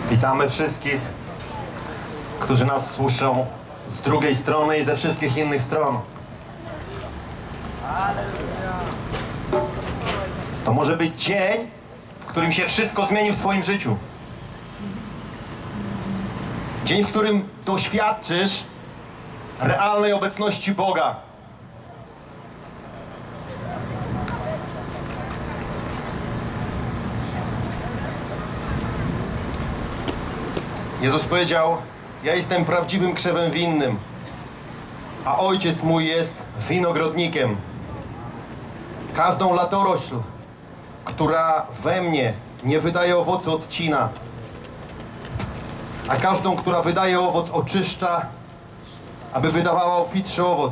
Witamy wszystkich, którzy nas słyszą z drugiej strony i ze wszystkich innych stron. To może być dzień, w którym się wszystko zmieni w Twoim życiu. Dzień, w którym doświadczysz realnej obecności Boga. Jezus powiedział: ja jestem prawdziwym krzewem winnym, a Ojciec mój jest winogrodnikiem. Każdą latorośl, która we mnie nie wydaje owocu, odcina, a każdą, która wydaje owoc, oczyszcza, aby wydawała obfitszy owoc.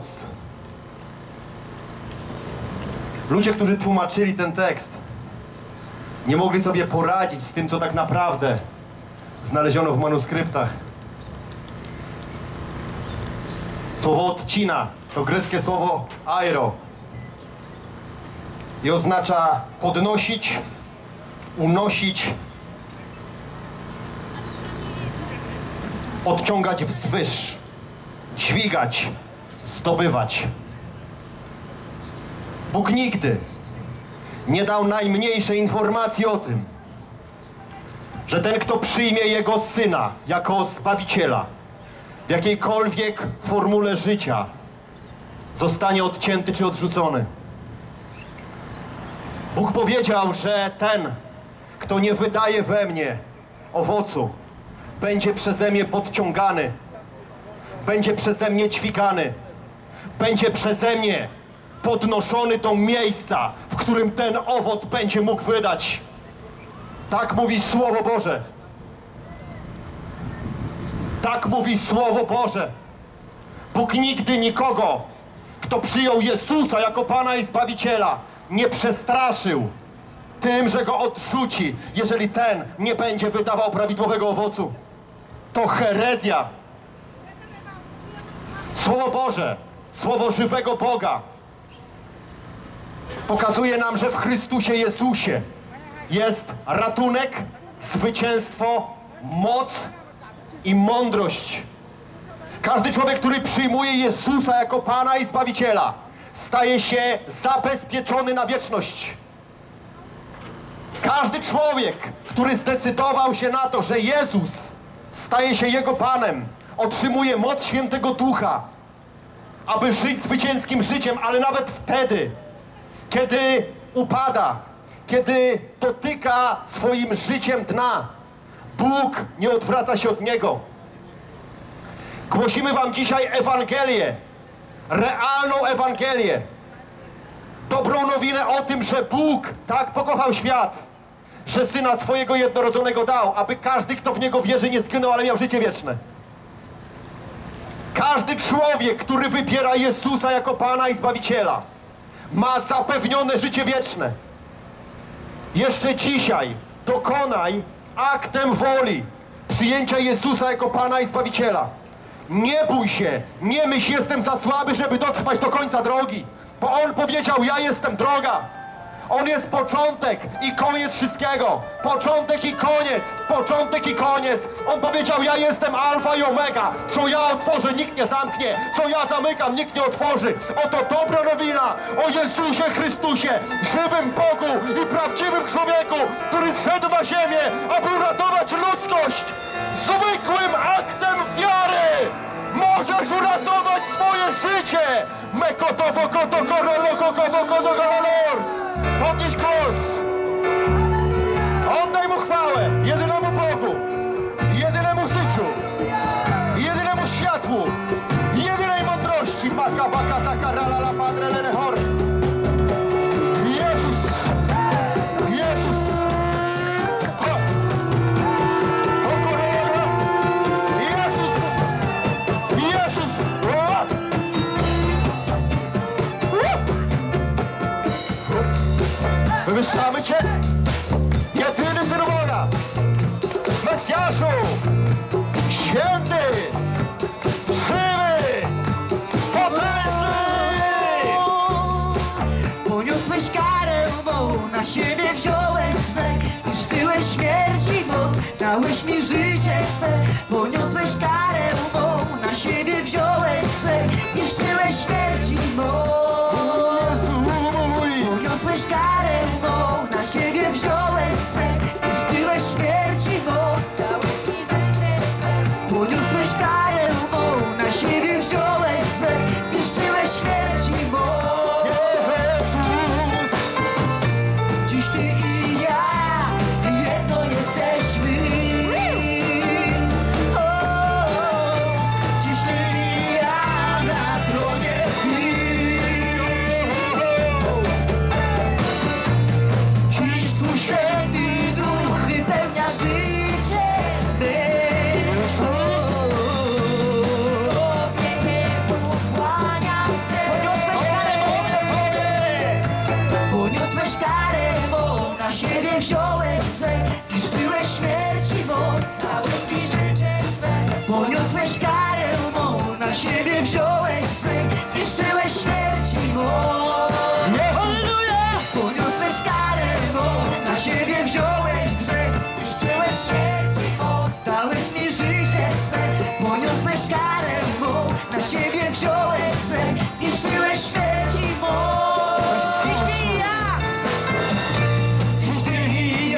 Ludzie, którzy tłumaczyli ten tekst, nie mogli sobie poradzić z tym, co tak naprawdę znaleziono w manuskryptach. Słowo odcina to greckie słowo airo i oznacza podnosić, unosić, odciągać wzwyż, dźwigać, zdobywać. Bóg nigdy nie dał najmniejszej informacji o tym, że ten, kto przyjmie Jego Syna jako Zbawiciela w jakiejkolwiek formule życia, zostanie odcięty czy odrzucony. Bóg powiedział, że ten, kto nie wydaje we mnie owocu, będzie przeze mnie podciągany, będzie przeze mnie dźwigany, będzie przeze mnie podnoszony do miejsca, w którym ten owoc będzie mógł wydać. Tak mówi Słowo Boże. Tak mówi Słowo Boże. Bóg nigdy nikogo, kto przyjął Jezusa jako Pana i Zbawiciela, nie przestraszył tym, że go odrzuci, jeżeli ten nie będzie wydawał prawidłowego owocu. To herezja. Słowo Boże, Słowo żywego Boga pokazuje nam, że w Chrystusie Jezusie jest ratunek, zwycięstwo, moc i mądrość. Każdy człowiek, który przyjmuje Jezusa jako Pana i Zbawiciela, staje się zabezpieczony na wieczność. Każdy człowiek, który zdecydował się na to, że Jezus staje się Jego Panem, otrzymuje moc Świętego Ducha, aby żyć zwycięskim życiem, ale nawet wtedy, kiedy upada, kiedy dotyka swoim życiem dna, Bóg nie odwraca się od niego. Głosimy wam dzisiaj Ewangelię, realną Ewangelię, dobrą nowinę o tym, że Bóg tak pokochał świat, że Syna swojego jednorodzonego dał, aby każdy, kto w Niego wierzy, nie zginął, ale miał życie wieczne. Każdy człowiek, który wybiera Jezusa jako Pana i Zbawiciela, ma zapewnione życie wieczne. Jeszcze dzisiaj dokonaj aktem woli przyjęcia Jezusa jako Pana i Zbawiciela. Nie bój się, nie myśl, jestem za słaby, żeby dotrwać do końca drogi, bo On powiedział: ja jestem droga. On jest początek i koniec wszystkiego. Początek i koniec, początek i koniec. On powiedział: ja jestem alfa i omega. Co ja otworzę, nikt nie zamknie. Co ja zamykam, nikt nie otworzy. Oto dobra nowina o Jezusie Chrystusie, żywym Bogu i prawdziwym człowieku, który zszedł na ziemię, aby uratować ludzkość. Zwykłym aktem wiary możesz uratować swoje życie. Podnieś głos. Oddaj Mu chwałę, jedynemu Bogu, jedynemu życiu, jedynemu światłu, jedynej mądrości. Maka, baka, taka, rala, la, padre, le, rehor. Jezus, Jezus. Ho. Ho, korolo. Jezus, Jezus. O. Wywyższamy Cię, jedyny Syn Boga, Mesjaszu, święty, żywy, potężny. Poniosłeś karę, bo na siebie wziąłeś zniszczyłeś śmierć i moc, na Dałeś mi życie swe, poniosłeś karę mą, na siebie wziąłeś grzech, zniszczyłeś śmierć i moc. Poniosłeś karę mą, na siebie wziąłeś grzech, zniszczyłeś śmierć i moc. Dałeś mi życie swe, poniosłeś karę mą, na siebie wziąłeś grzech, zniszczyłeś śmierć i moc. Dziś ty i ja, jedno jesteśmy. Dziś ty i ja na tronie Twym. Dziś Twój Święty Duch wypełnia życie me. Tobie, Jezu, kłaniam się. Poniosłeś karę mą, na siebie wziąłeś grzech, zniszczyłeś śmierć i moc. Dałeś mi życie swe, poniosłeś karę mą, na siebie wziąłeś grzech, zniszczyłeś śmierć i moc. Poniosłeś karę mą, na siebie wziąłeś grzech, zniszczyłeś śmierć i moc. Dałeś mi życie swe, poniosłeś karę mą, na siebie wziąłeś grzech, zniszczyłeś śmierć i moc. Dziś ty i ja, dziś ty i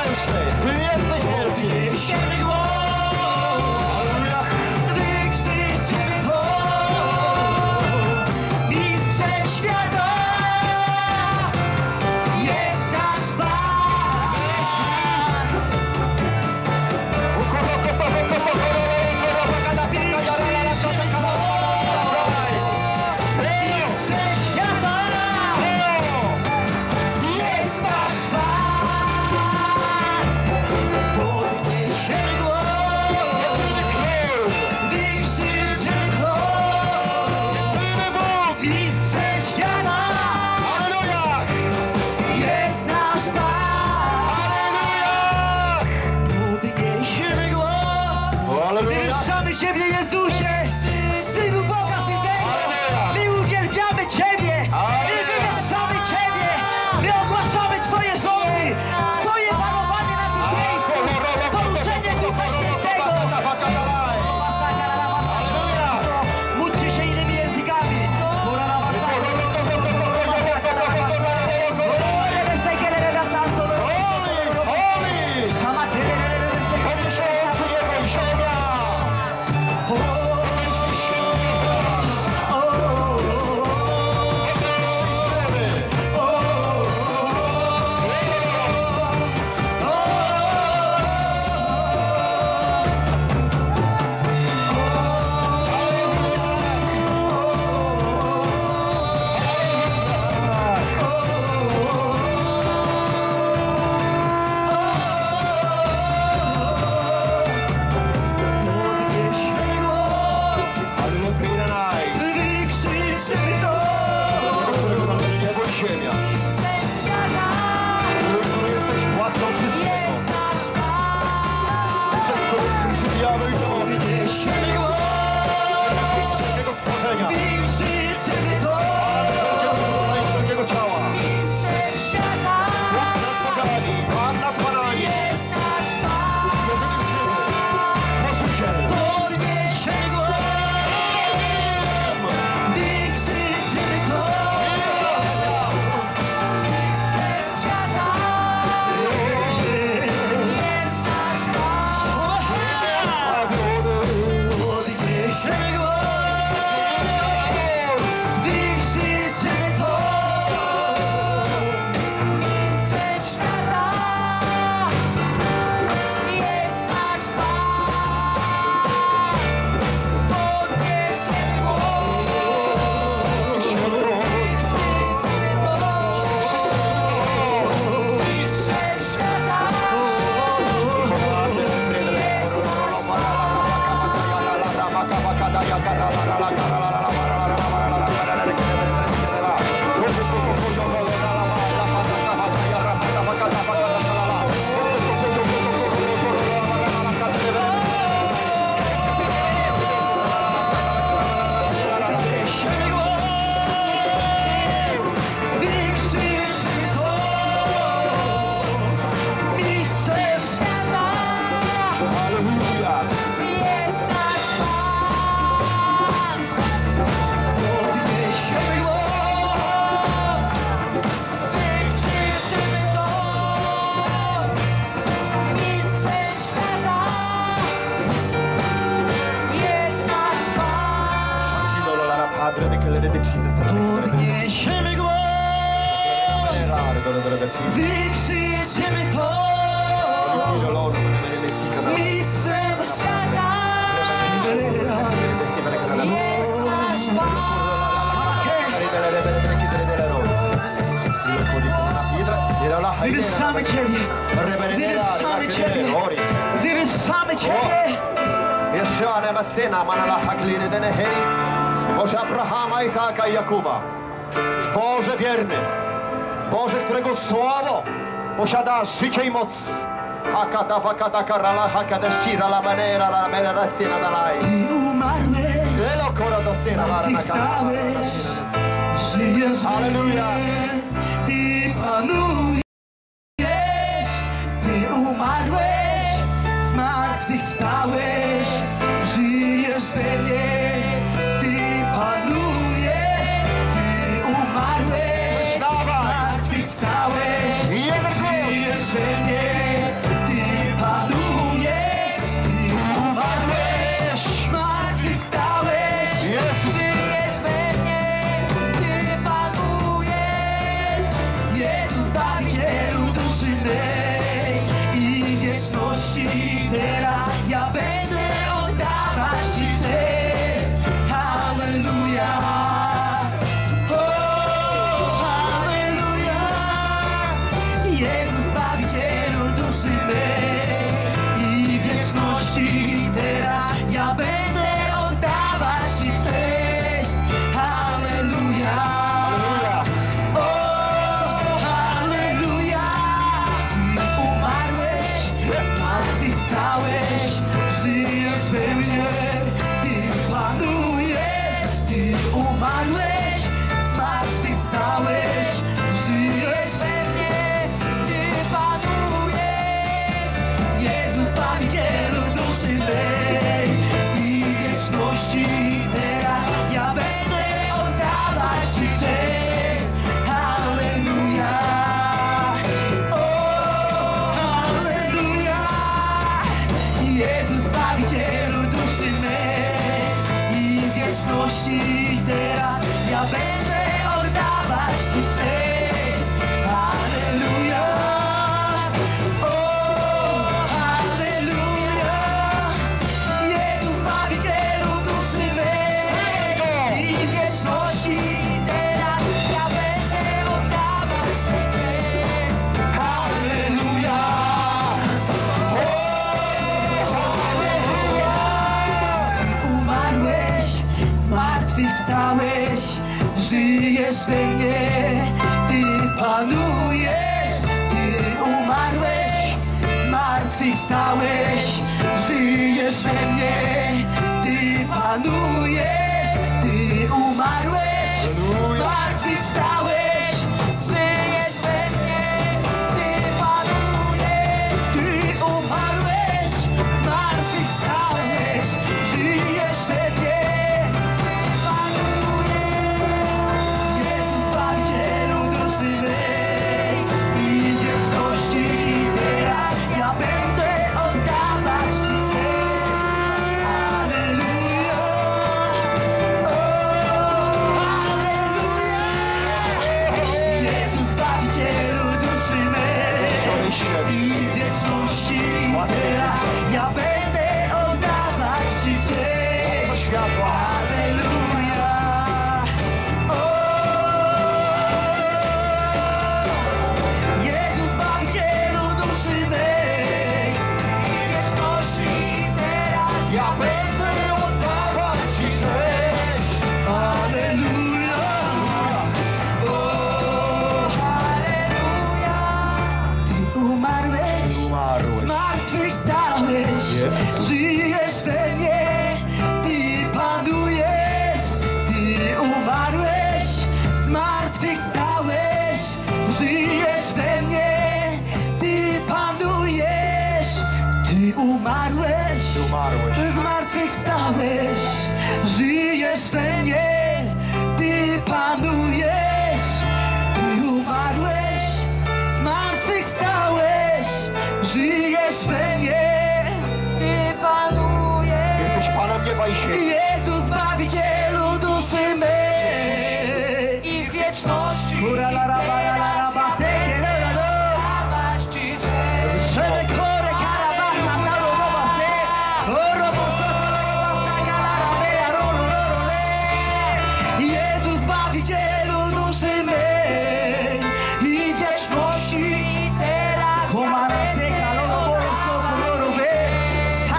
potężny, Ty jesteś wielki. Podniesiemy głos, wykrzyczymy go, mistrzem świata jest nasz Pan. Mistrzem świata jest nasz Pan. Podniesiemy głos, wykrzyczymy go, mistrzem świata jest nasz Pan. Podniesiemy głos, wywyższamy Ciebie, Jezusie, Synu Boga żywego. My uwielbiamy Ciebie, my wywyższamy Ciebie, my ogłaszamy Twoje rządy, Twoje panowanie na tym miejscu, poruszenie Ducha Świętego. Módlcie się innymi językami. Wykrzyczymy to, Ziemia, mistrzem świata który jesteś władcą wszystkiego, jest nasz Pan. przez którym przybijamy i to Podniesiemy głos, wszystkiego stworzenia, wykrzyczymy to, wszelkiego ciała, mistrzem świata nad bogami, Pan nad panami, jest nasz Pan. Stworzyciel. Podniesiemy głos, wykrzyczymy to, mistrzem świata jest nasz Pan. Podniesiemy głos, wykrzyczymy to, mistrzem świata jest nasz Pan. Podniesiemy głos, wykrzyczymy to, mistrzem świata jest nasz Pan. Podniesiemy głos, wykrzyczymy to, mistrzem świata Halleluja! jest nasz Pan. Podniesiemy głos, wykrzyczymy to, mistrzem świata jest nasz Pan. Podniesiemy głos, wykrzyczymy to, mistrzem świata jest nasz Pan. Wywyższamy Ciebie, wywyższamy Ciebie, wywyższamy Ciebie. Jeszcze Masena, Manala Hakliry, Deneheris, Boże Abrahama, Izaaka i Jakuba. Boże wierny, Boże, którego słowo posiada życie i moc. Hakata, fakata, karala, hakata, shira, la manera, la manera, sina, dalaj. Ty umarłeś, Elo, kora, do syna, zmartwychwstałeś, żyjesz we Halleluja. mnie, Ty panujesz. Ty umarłeś, zmartwychwstałeś, żyjesz we mnie, Ty panujesz. Ty umarłeś, zmartwychwstałeś, żyjesz we mnie, mnie, Ty panujesz, Ty umarłeś, zmartwychwstałeś, żyjesz we mnie, Ty panujesz, Jezu Zbawicielu duszy mej i wieczności teraz ja będę oddawać Ci cześć. Halleluja, o, halleluja, Jezu Zbawicielu duszy mej i wieczności teraz ja będę oddawać Ci cześć. Halleluja, o, halleluja, Jezu Zbawicielu duszy mej i wieczności teraz ja będę oddawać Ci cześć. Halleluja, o, halleluja, umarłeś, zmartwychwstałeś, żyjesz we mnie, Ty panujesz, Ty umarłeś, zmartwychwstałeś, żyjesz we mnie, Ty panujesz, Ty umarłeś, zmartwychwstałeś, żyjesz we mnie, Ty panujesz, Ty umarłeś, zmartwychwstałeś, żyjesz we mnie, Ty panujesz, Jezu Zbawicielu duszy mej i wieczności teraz ja będę oddawać Ci cześć. Halleluja, o, halleluja, Jezu Zbawicielu duszy mej i wieczności teraz ja będę oddawać Ci cześć. Światła. Halleluja, o, Jezu Zbawicielu duszy mej i wieczności teraz ja będę oddawać Ci cześć. Halleluja, o, halleluja, Ty umarłeś, zmartwychwstałeś, żyjesz we mnie, Ty panujesz, Ty umarłeś, zmartwychwstałeś, żyjesz we mnie, Ty panujesz, Ty umarłeś, zmartwychwstałeś, żyjesz we mnie, Ty panujesz, Ty umarłeś, zmartwychwstałeś, żyjesz we mnie, Ty panujesz. Jesteś Panem nieba i ziemi. Jezu Zbawicielu duszy mej i w wieczności teraz ja będę oddawać Ci cześć. Jezu Zbawicielu duszy mej i w wieczności teraz ja będę oddawać Ci cześć.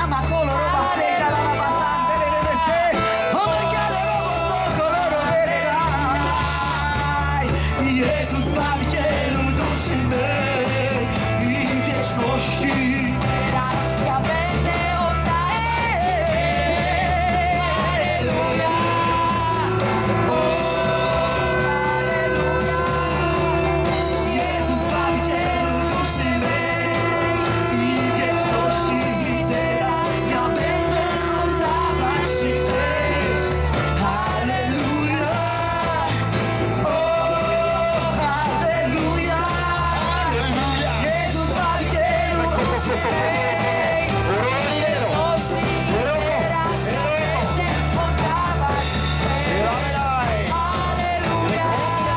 Jezu Zbawicielu duszy mej i w wieczności teraz ja będę oddawać Ci cześć. Halleluja, o, halleluja, Jezu Zbawicielu duszy mej i w wieczności teraz ja będę oddawać Ci cześć. Halleluja, o, halleluja, Jezu Zbawicielu duszy mej i w wieczności teraz ja będę oddawać Ci cześć. Halleluja,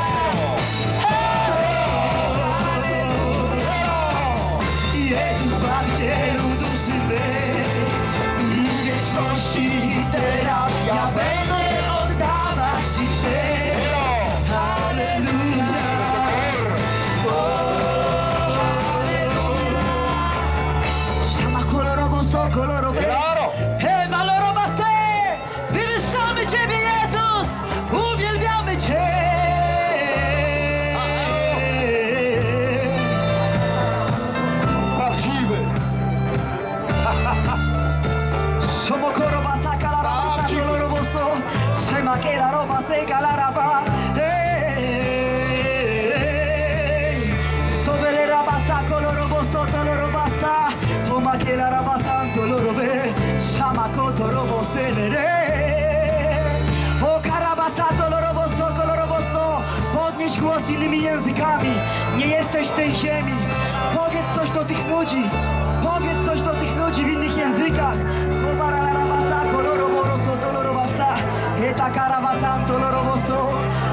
Jezu Zbawicielu duszy mej i w wieczności teraz ja będę oddawać Ci cześć. Halleluja, o, halleluja, Siama kolorowo, so kolorowe. Hej, walorowa se! Wywyższamy Ciebie, Jezus! Uwielbiamy Cię! Prawdziwy. Somokorowa Makela rabasanto lorobe, shamakoto robo serere. O karabasato loroboso, koloroboso. Podnieś głos innymi językami. Nie jesteś z tej ziemi. Powiedz coś do tych ludzi. Powiedz coś do tych ludzi w innych językach. O bararabasa, koloroboroso, dolorobasa. Eta karabasanto loroboso.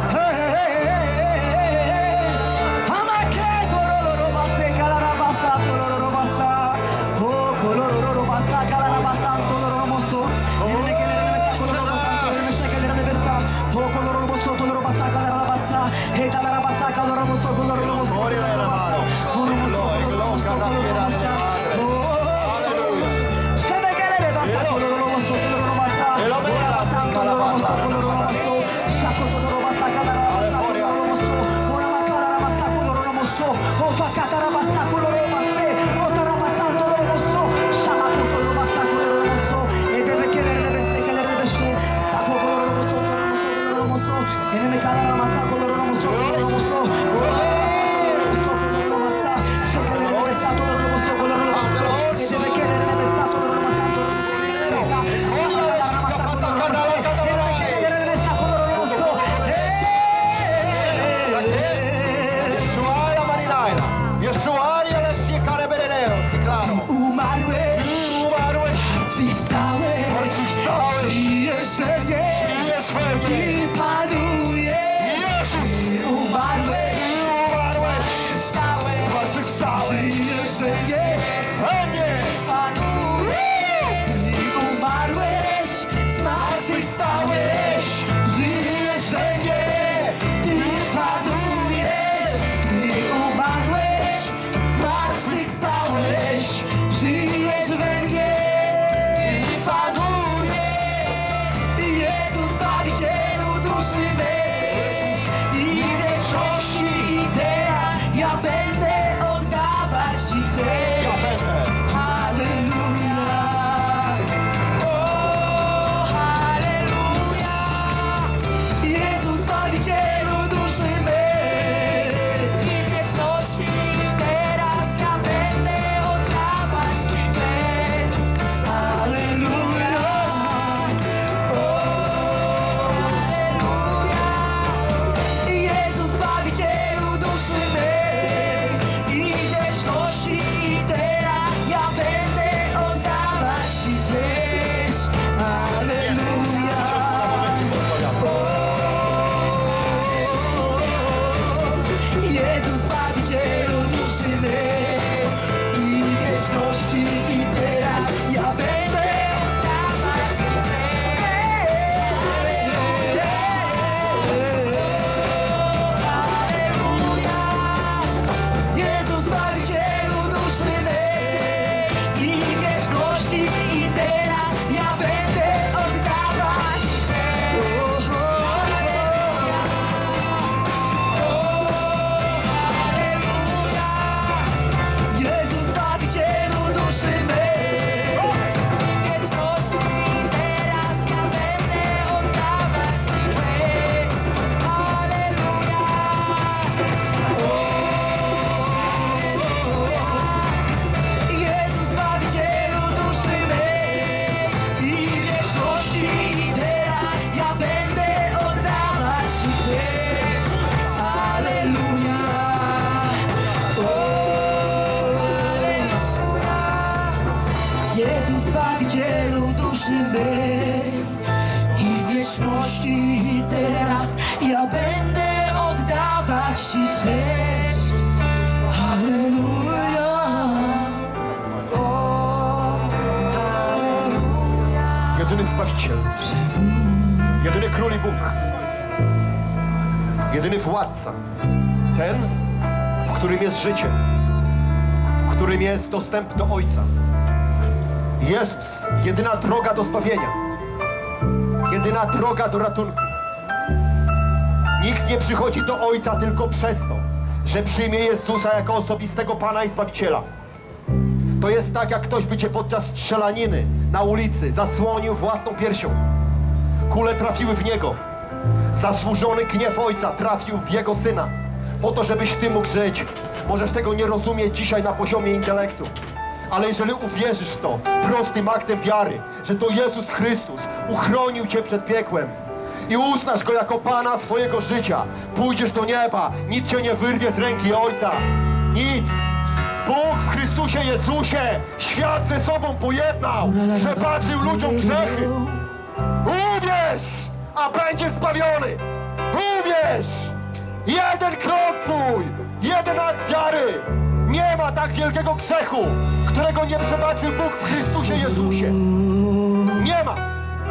I teraz ja będę oddawać Ci cześć. Halleluja. O, halleluja. Jedyny Zbawiciel, jedyny Król i Bóg, jedyny Władca, ten, w którym jest życie, w którym jest dostęp do Ojca. Jezus, jedyna droga do zbawienia, jedyna droga do ratunku. Nikt nie przychodzi do Ojca tylko przez to, że przyjmie Jezusa jako osobistego Pana i Zbawiciela. To jest tak, jak ktoś by cię podczas strzelaniny na ulicy zasłonił własną piersią. Kule trafiły w niego. Zasłużony gniew Ojca trafił w Jego Syna. Po to, żebyś ty mógł żyć. Możesz tego nie rozumieć dzisiaj na poziomie intelektu, Ale jeżeli uwierzysz w to prostym aktem wiary, że to Jezus Chrystus uchronił cię przed piekłem i uznasz Go jako Pana swojego życia, pójdziesz do nieba, nic cię nie wyrwie z ręki Ojca. Nic. Bóg w Chrystusie Jezusie świat ze sobą pojednał, przebaczył ludziom grzechy. Uwierz, a będziesz zbawiony. Uwierz. Jeden krok twój, jeden akt wiary. Nie ma tak wielkiego grzechu, którego nie przebaczył Bóg w Chrystusie Jezusie. Nie ma.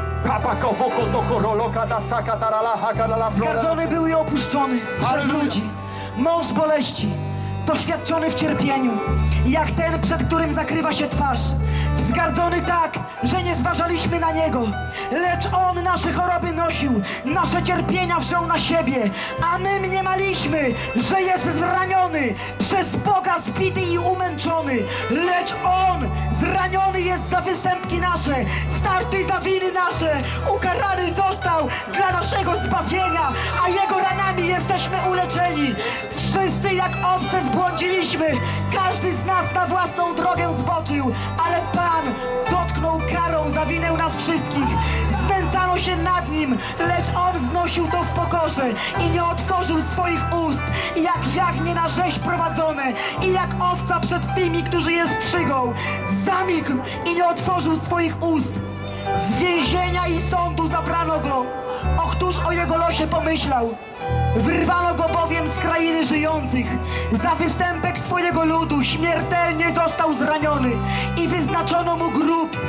Zgardzony był i opuszczony przez Halleluja. ludzi. Mąż boleści, doświadczony w cierpieniu, jak ten, przed którym zakrywa się twarz. Wzgardzony tak, że nie zważaliśmy na Niego. Lecz On nasze choroby nosił, nasze cierpienia wziął na siebie. A my mniemaliśmy, że jest zraniony, przez Boga zbity i umęczony. Lecz On zraniony jest za występki nasze, starty za winy nasze. Ukarany został dla naszego zbawienia, a Jego ranami jesteśmy uleczeni. Wszyscy jak owce zbłądziliśmy, każdy z nas na własną drogę zboczył, ale Pan dotknął karą za winę nas wszystkich. Znęcano się nad Nim, lecz On znosił to w pokorze i nie otworzył swoich ust, jak jagnię na rzeź prowadzone i jak owca przed tymi, którzy je strzygą. Zamilkł i nie otworzył swoich ust. Z więzienia i sądu zabrano Go. Och, któż o Jego losie pomyślał? Wyrwano Go bowiem z krainy żyjących. Za występek swojego ludu śmiertelnie został zraniony i wyznaczono Mu grób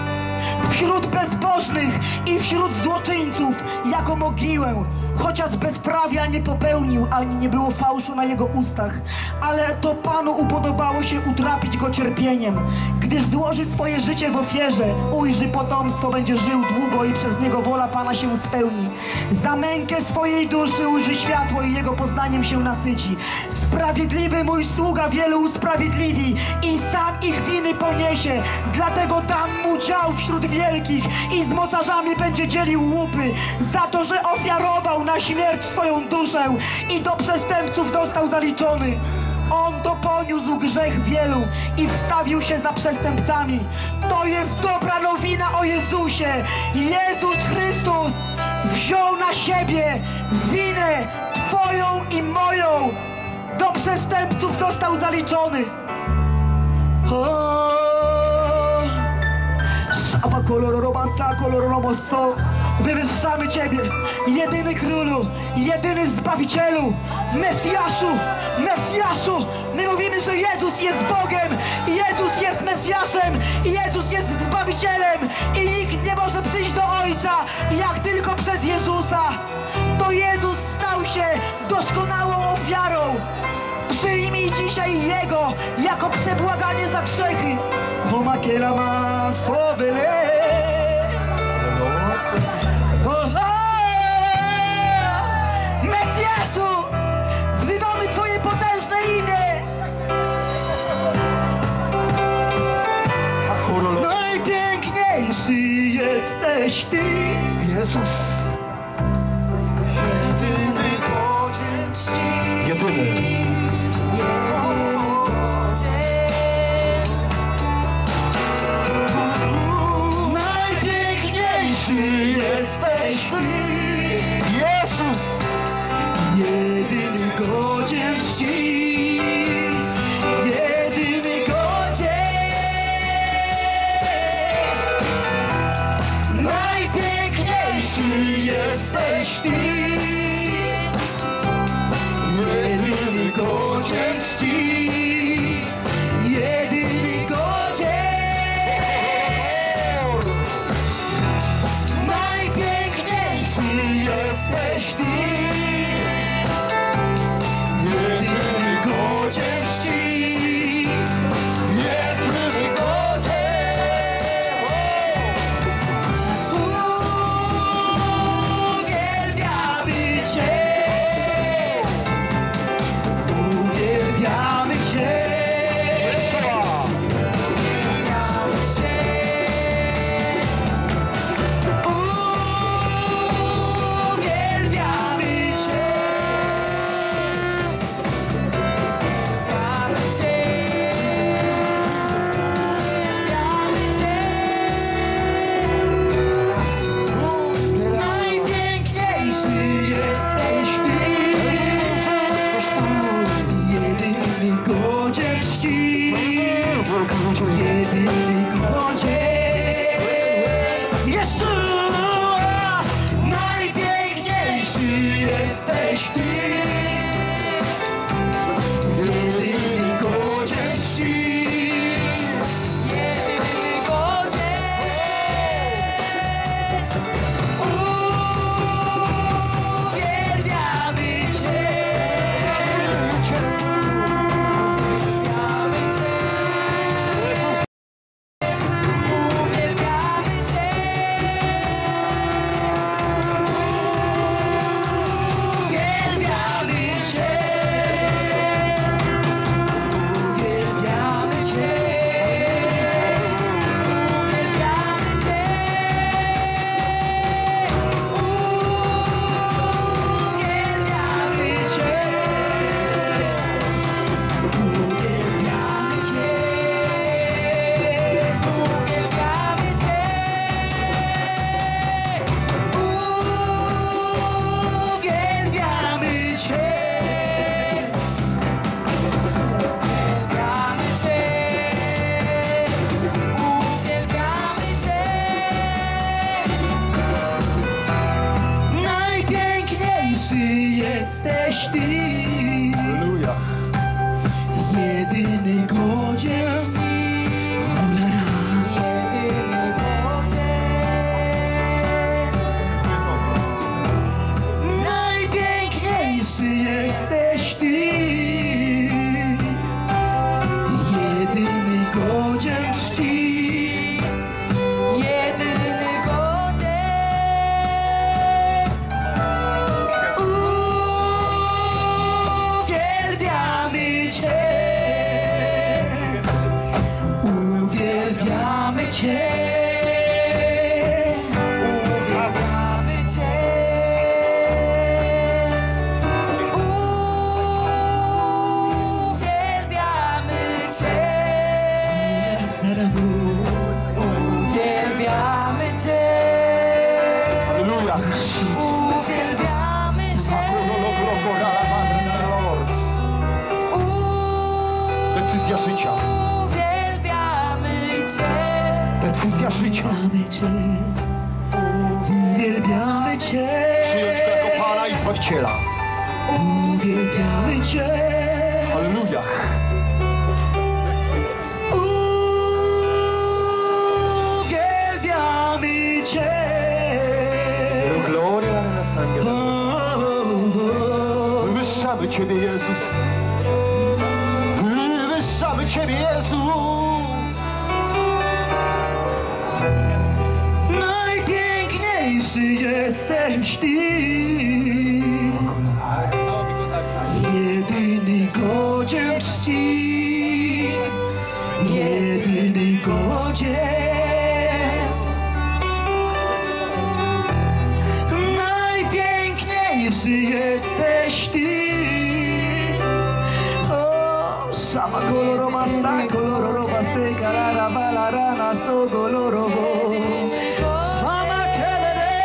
wśród bezbożnych i wśród złoczyńców jako mogiłę. Chociaż bezprawia nie popełnił, ani nie było fałszu na Jego ustach, ale to Panu upodobało się utrapić Go cierpieniem. Gdyż złoży swoje życie w ofierze, ujrzy potomstwo, będzie żył długo i przez Niego wola Pana się spełni. Za mękę swojej duszy ujrzy światło i Jego poznaniem się nasyci. Sprawiedliwy mój sługa wielu usprawiedliwi i sam ich winy poniesie. Dlatego dam Mu dział wśród wielkich i z mocarzami będzie dzielił łupy. Za to, że ofiarował na śmierć swoją duszę i do przestępców został zaliczony. On to poniósł grzech wielu i wstawił się za przestępcami. To jest dobra nowina o Jezusie. Jezus Chrystus wziął na siebie winę Twoją i moją. Do przestępców został zaliczony. Szawa kolorobasa, koloroboso. Wywyższamy Ciebie, jedyny Królu, jedyny Zbawicielu, Mesjaszu, Mesjaszu. My mówimy, że Jezus jest Bogiem, Jezus jest Mesjaszem, Jezus jest Zbawicielem i nikt nie może przyjść do Ojca, jak tylko przez Jezusa. To Jezus stał się doskonałą ofiarą. Przyjmij dzisiaj Jego jako przebłaganie za grzechy. Mesjaszu, wzywamy Twoje potężne imię. Najpiękniejszy jesteś Ty, Jezus. Jedyny godzien czci. Jedyny. jesteś Ty, Jezus! jedyny godzien czci, jedyny godzien. Najpiękniejszy jesteś Ty, jedyny godzien czci, jedyny godzien. Jesteś Ty, jedyny godzien czci, jedyny godzien. Uwielbiamy Cię, uwielbiamy Cię. jesteś Ty. Halleluja. Jedyny godzien czci. Jedyny godzien. Najpiękniejszy jesteś Ty. Jedyny godzien czci. Jedyny godzien. Uwielbiamy Cię. Uwielbiamy Cię. Uwielbiamy Cię. Uwielbiamy Cię. Uwielbiamy Cię. Halleluja. Uwielbiamy Cię. Decyzja życia. Uwielbiamy Cię. Decyzja życia. Uwielbiamy Cię. Przyjąć Go jako Pana i Zbawiciela. Uwielbiamy Cię. Halleluja. Uwielbiamy Cię. Gloria na sangre. Wywyższamy Ciebie, Jezus. Wywyższamy Ciebie, Jezus. Najpiękniejszy jesteś Ty. Jedyny godzien czci. Jedyny godzien. Najpiękniejszy jesteś Ty. O, sama kolorowa, sa kolorowa, se karara, balarana, so kolorowo. Sama kelele.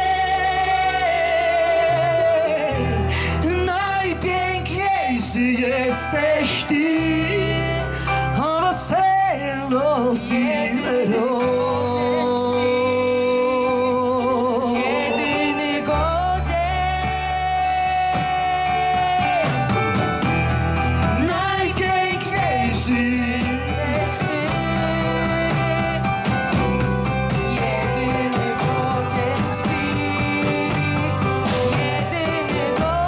Najpiękniejszy jesteś Ty. O, selo, silero. Jedyny godzien. Najpiękniejszy. Jesteś Ty. Jedyny godzien czci. Jedyny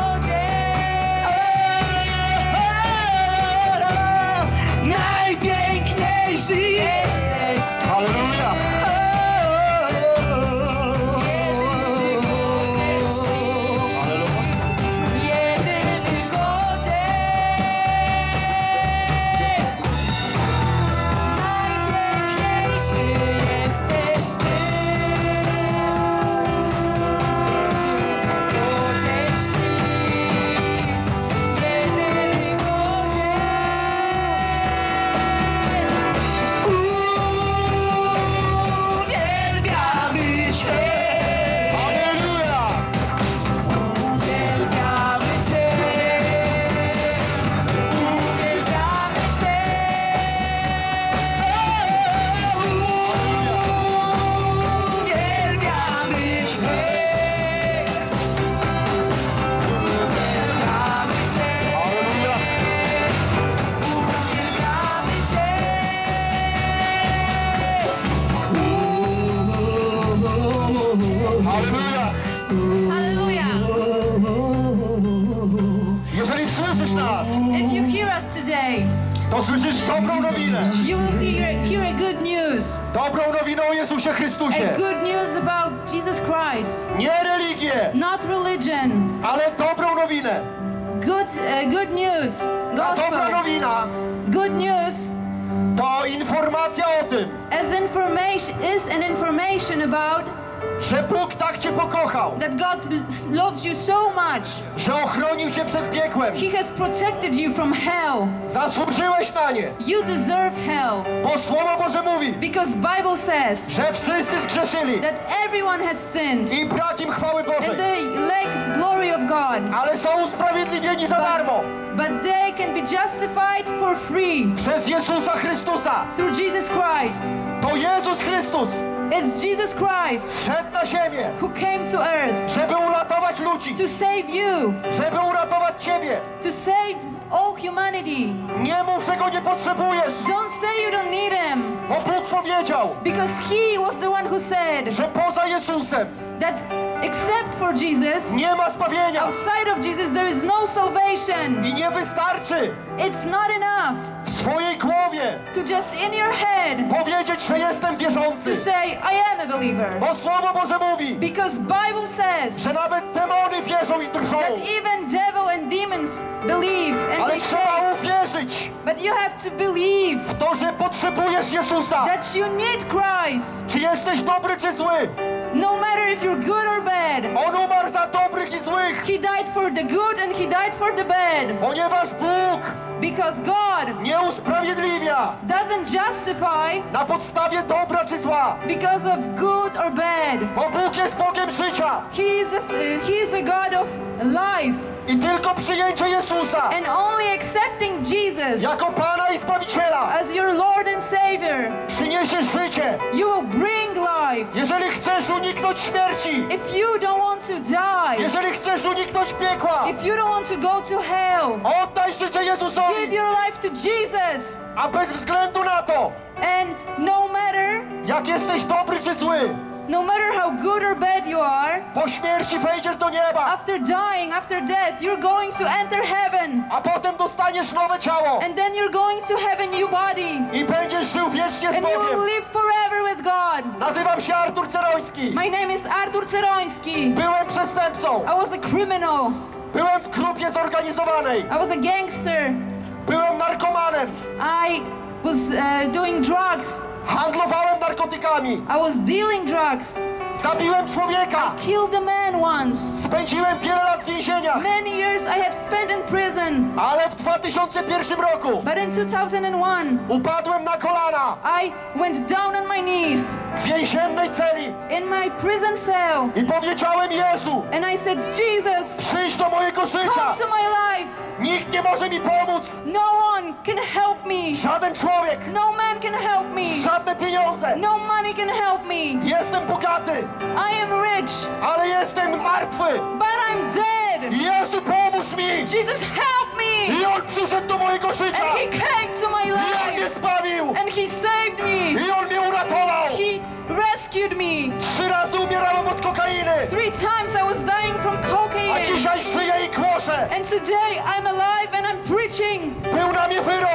godzien. Najpiękniejszy Jesteś Ty. Halleluja. Jedyny godzien czci. Jedyny godzien. Najpiękniejszy jesteś Ty. Jedyny godzien czci. Jedyny godzien. Uwielbiamy Cię. Halleluja. Uwielbiamy Cię. Uwielbiamy Cię. Uwielbiamy Cię. Uwielbiamy Cię. Halleluja. Uwielbiamy Cię. Halleluja. Hallelujah. Jeżeli słyszysz nas, If you hear us today, to słyszysz dobrą nowinę. you will hear a good news. Dobrą nowiną o Jezusie Chrystusie. A good news about Jesus Christ. Nie religię, Not religion. ale dobrą nowinę. Good news. Ta dobra Gospel. nowina Good news to informacja o tym, is an information about że Bóg tak Cię pokochał, that God loves you so much. że ochronił Cię przed piekłem. He has protected you from hell. Zasłużyłeś na nie, You deserve hell. bo Słowo Boże mówi, Because Bible says że wszyscy zgrzeszyli that everyone has sinned i brak im chwały Bożej, and they lack the glory of God. ale są usprawiedliwieni za darmo But they can be justified for free przez Jezusa Chrystusa. through Jesus Christ. To Jezus Chrystus Jezus It's Jesus Christ wszedł na ziemię, who came to earth żeby uratować ludzi, to save you, żeby uratować ciebie. to save all humanity. Nie mów, że go nie potrzebujesz, Don't say you don't need him, bo Bóg powiedział, because he was the one who said że poza Jezusem that except for Jesus, nie ma zbawienia outside of Jesus, there is no salvation. i nie wystarczy It's not enough w swojej głowie to just in your head powiedzieć, że jestem to wierzący, say, I am a believer. bo Słowo Boże mówi, Because Bible says że nawet demony wierzą i drżą, that even devil and demons believe and ale they trzeba shake. uwierzyć But you have to believe w to, że potrzebujesz Jezusa. that you need Christ. Czy jesteś dobry, czy zły? No matter if you're good or bad. On umarł za dobrych i złych, He died for the good and he died for the bad. ponieważ Bóg Because God nie usprawiedliwia doesn't justify na podstawie dobra czy zła, because of good or bad. bo Bóg jest Bogiem życia He is a God of life. i tylko przyjęcie Jezusa And only accepting Jesus jako Pana i Zbawiciela as your Lord and Savior, przyniesie życie. you will bring life. Jeżeli chcesz uniknąć śmierci, If you don't want to die, jeżeli chcesz uniknąć piekła, if you don't want to go to hell, oddaj życie give Jezusowi, your life to Jesus. a bez względu na to, And no matter, jak jesteś dobry czy zły, no matter how good or bad you are, po śmierci wejdziesz do nieba, after dying, after death, you're going to enter heaven. a potem dostaniesz nowe ciało And then you're going to have a new body. i będziesz żył wiecznie z And you will Bogiem. live forever with God. Nazywam się Artur Ceroński. My name is Artur Ceroński. Byłem przestępcą. I was a criminal. Byłem w grupie zorganizowanej. I was a gangster. Byłem narkomanem. I was doing drugs. Handlowałem narkotykami. I was dealing drugs. Zabiłem człowieka. Killed a man once. Spędziłem wiele lat w więzieniach. Many years I have spent in prison. Ale w 2001 roku But in 2001, upadłem na kolana I went down on my knees w więziennej celi in my prison cell. i powiedziałem: Jezu, And I said, Jesus, przyjdź do mojego życia. come to my life. Nikt nie może mi pomóc. No one can help me. Żaden człowiek. No man can help me. Żadne pieniądze. No money can help me. Jestem bogaty, I am rich, ale jestem martwy. but I'm dead. Jezu, pomóż mi. Jesus, help me. I On przyszedł do mojego życia. And he came to my I On mnie life. zbawił. And he saved me. I On mnie uratował. He rescued me. 3 razy umierałem od kokainy, 3 times I was dying from a cocaine. dzisiaj żyję i głoszę. And today I'm alive and I'm preaching. Był na mnie wyrok.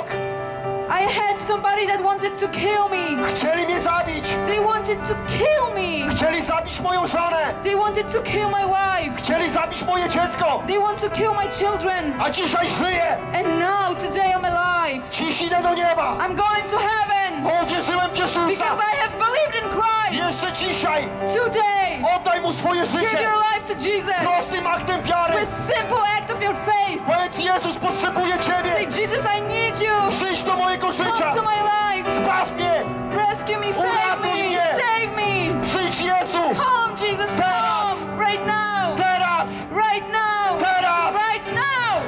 I had somebody that wanted to kill me. Chcieli mnie zabić. They wanted to kill me. Chcieli zabić moją żonę. They wanted to kill my wife. Chcieli zabić moje dziecko. They want to kill my children. A dzisiaj żyję. And now, today I'm alive. Dziś idę do nieba. I'm going to heaven Bo uwierzyłem w Jezusa. because I have believed in Christ. Jeszcze dzisiaj Today, oddaj Mu swoje give życie. your life to Jesus Prostym aktem wiary. with simple act of your faith. Powiedz: Jezus, potrzebuję Say, Ciebie. Jesus, I need you. Przyjdź do mojego Come życia. to my life. Zbaw mnie. Rescue me, save Uratuj me, mnie. save me. Przyjdź, Jezu. Come, Jesus, Teraz. come. Right now. Teraz. Right now. Teraz. Right now.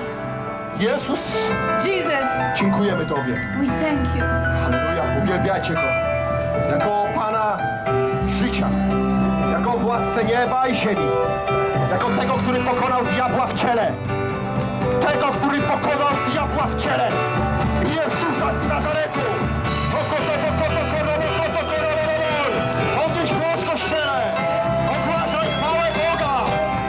Jezus, Jesus, dziękujemy Tobie. we thank you. Halleluja, uwielbiajcie Go. Jako Pana życia. Jako władcę nieba i ziemi. Jako tego, który pokonał diabła w ciele. Tego, który pokonał diabła w ciele. Jezusa z Nazaretu. Odnieś głos, Kościele. Ogłaszaj chwałę Boga.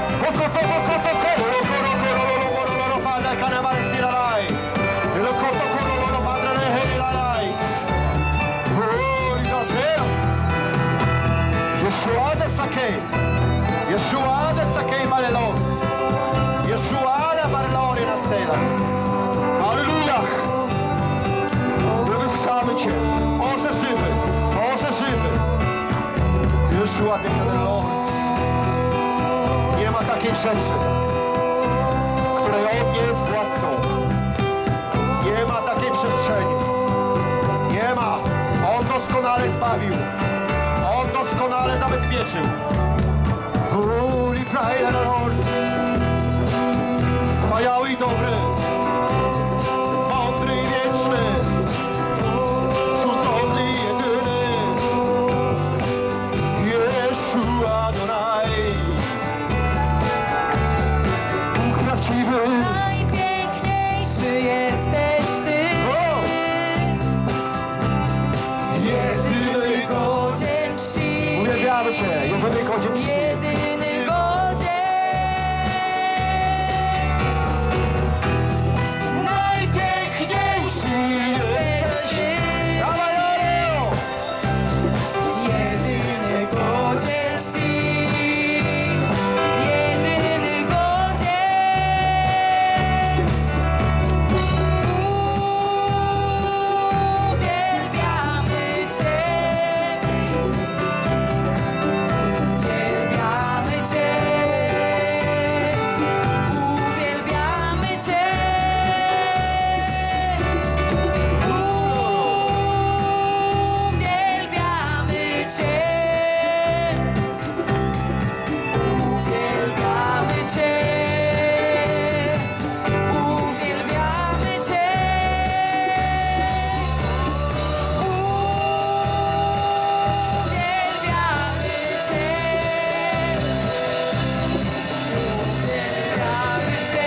Yeshua de Sakei Marelon. Yeshua de Marelon i Naselas. Halleluja! Wywyższamy Cię. Boże żywy. Boże żywy. Yeshua de Marelon. Nie ma takiej rzeczy, której On nie jest władcą. Nie ma takiej przestrzeni. Nie ma. On doskonale zbawił. On doskonale zabezpieczył. Holy praise the Lord. Wspaniały i dobry, mądry i wieczny, cudowny i jedyny. Jedyny godzien czci. Uwielbiamy Cię, jedyny godzien czci. Jedyny godzien. Najpiękniejszy jesteś Ty. Jedyny godzien czci. Jedyny godzien. Uwielbiamy Cię. Uwielbiamy Cię. Uwielbiamy Cię. Uwielbiamy Cię. Uwielbiamy Cię. Uwielbiamy Cię. Uwielbiamy Cię. Uwielbiamy Cię.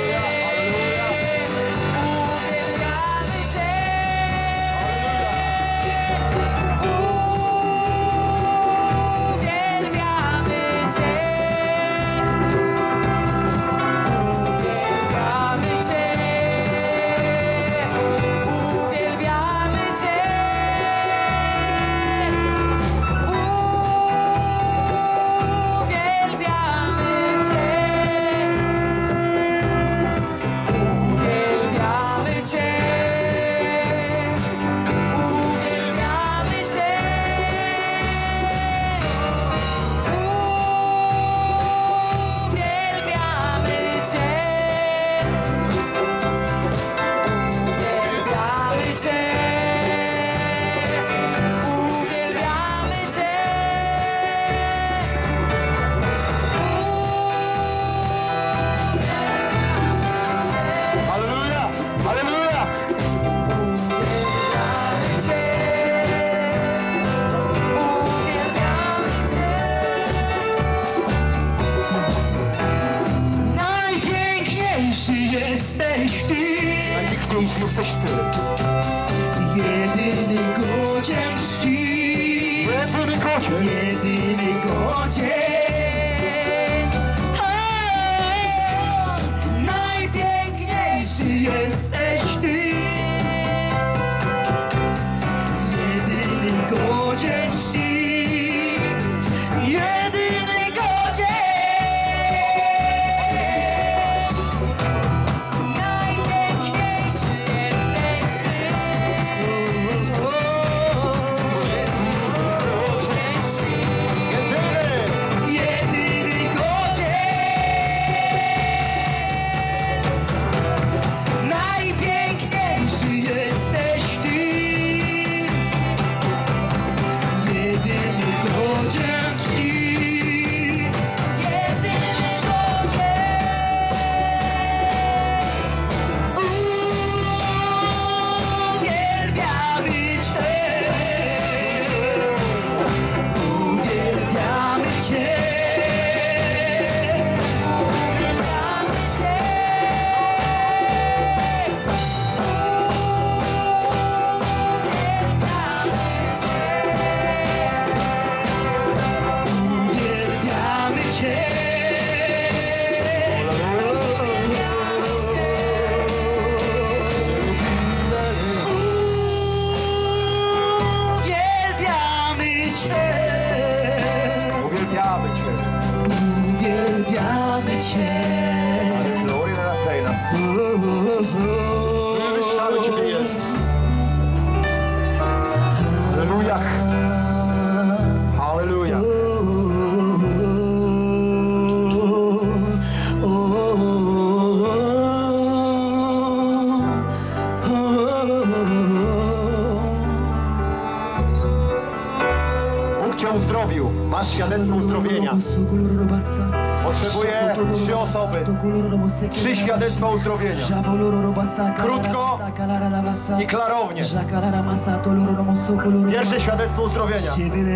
Uwielbiamy Cię. Uwielbiamy Cię. Uwielbiamy Cię. Uwielbiamy Cię. Uwielbiamy Cię. Uwielbiamy Cię. Uwielbiamy Cię. Uwielbiamy Cię. Uwielbiamy Cię. Uwielbiamy Cię. Halleluja! Halleluja! Uwielbiamy Cię. Uwielbiamy Cię. Najpiękniejszy jesteś Ty. Najpiękniejszy jesteś Ty. Jedyny godzien czci. Jedyny godzien. Jedyny godzien. Najpiękniejszy jesteś Ty. Jedyny godzien czci. Jedyny godzien. Najpiękniejszy jesteś Ty. Godzien czci. Jedyny godzien. Najpiękniejszy jesteś Ty. Jedyny godzien czci. Jedyny godzien. Uwielbiamy Cię. Uwielbiamy Cię. Uwielbiamy Cię. Uwielbiamy Cię. Uwielbiamy Cię. Uwielbiamy Cię. Uwielbiamy Cię. Uwielbiamy Cię. Gloria na nas. Wywyższamy Ciebie, Jezus. Halleluja. Halleluja. Bóg Cię uzdrowił. Masz świadectwo uzdrowienia. Potrzebuję 3 osoby. 3 świadectwa uzdrowienia. Krótko i klarownie. Pierwsze świadectwo uzdrowienia.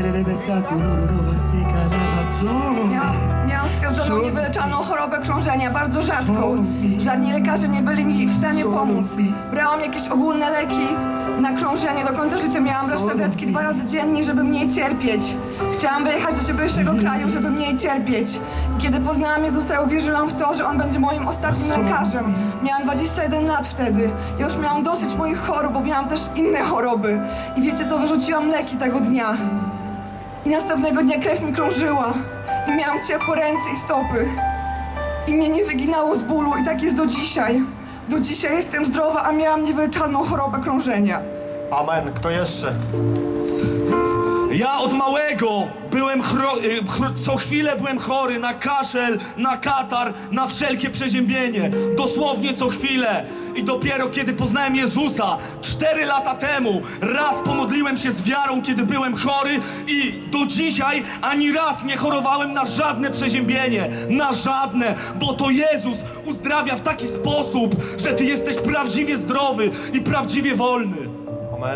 Miałam stwierdzoną niewyleczalną chorobę krążenia, bardzo rzadką. Żadni lekarze nie byli mi w stanie pomóc. Brałam jakieś ogólne leki na krążenie. Do końca życia miałam brać tabletki 2 razy dziennie, żeby mniej cierpieć. Chciałam wyjechać do cieplejszego kraju, żeby mniej cierpieć. Kiedy poznałam Jezusa, uwierzyłam w to, że On będzie moim ostatnim lekarzem. Miałam 21 lat wtedy. Ja już miałam dosyć moich chorób, bo miałam też inne choroby. I wiecie co? Wyrzuciłam leki tego dnia. I następnego dnia krew mi krążyła. I miałam ciepłe ręce i stopy. I mnie nie wyginało z bólu i tak jest do dzisiaj. Do dzisiaj jestem zdrowa, a miałam niewyleczalną chorobę krążenia. Amen. Kto jeszcze? Ja od małego byłem co chwilę byłem chory na kaszel, na katar, na wszelkie przeziębienie. Dosłownie co chwilę. I dopiero kiedy poznałem Jezusa 4 lata temu, raz pomodliłem się z wiarą, kiedy byłem chory i do dzisiaj ani raz nie chorowałem na żadne przeziębienie. Na żadne, bo to Jezus uzdrawia w taki sposób, że ty jesteś prawdziwie zdrowy i prawdziwie wolny. Amen.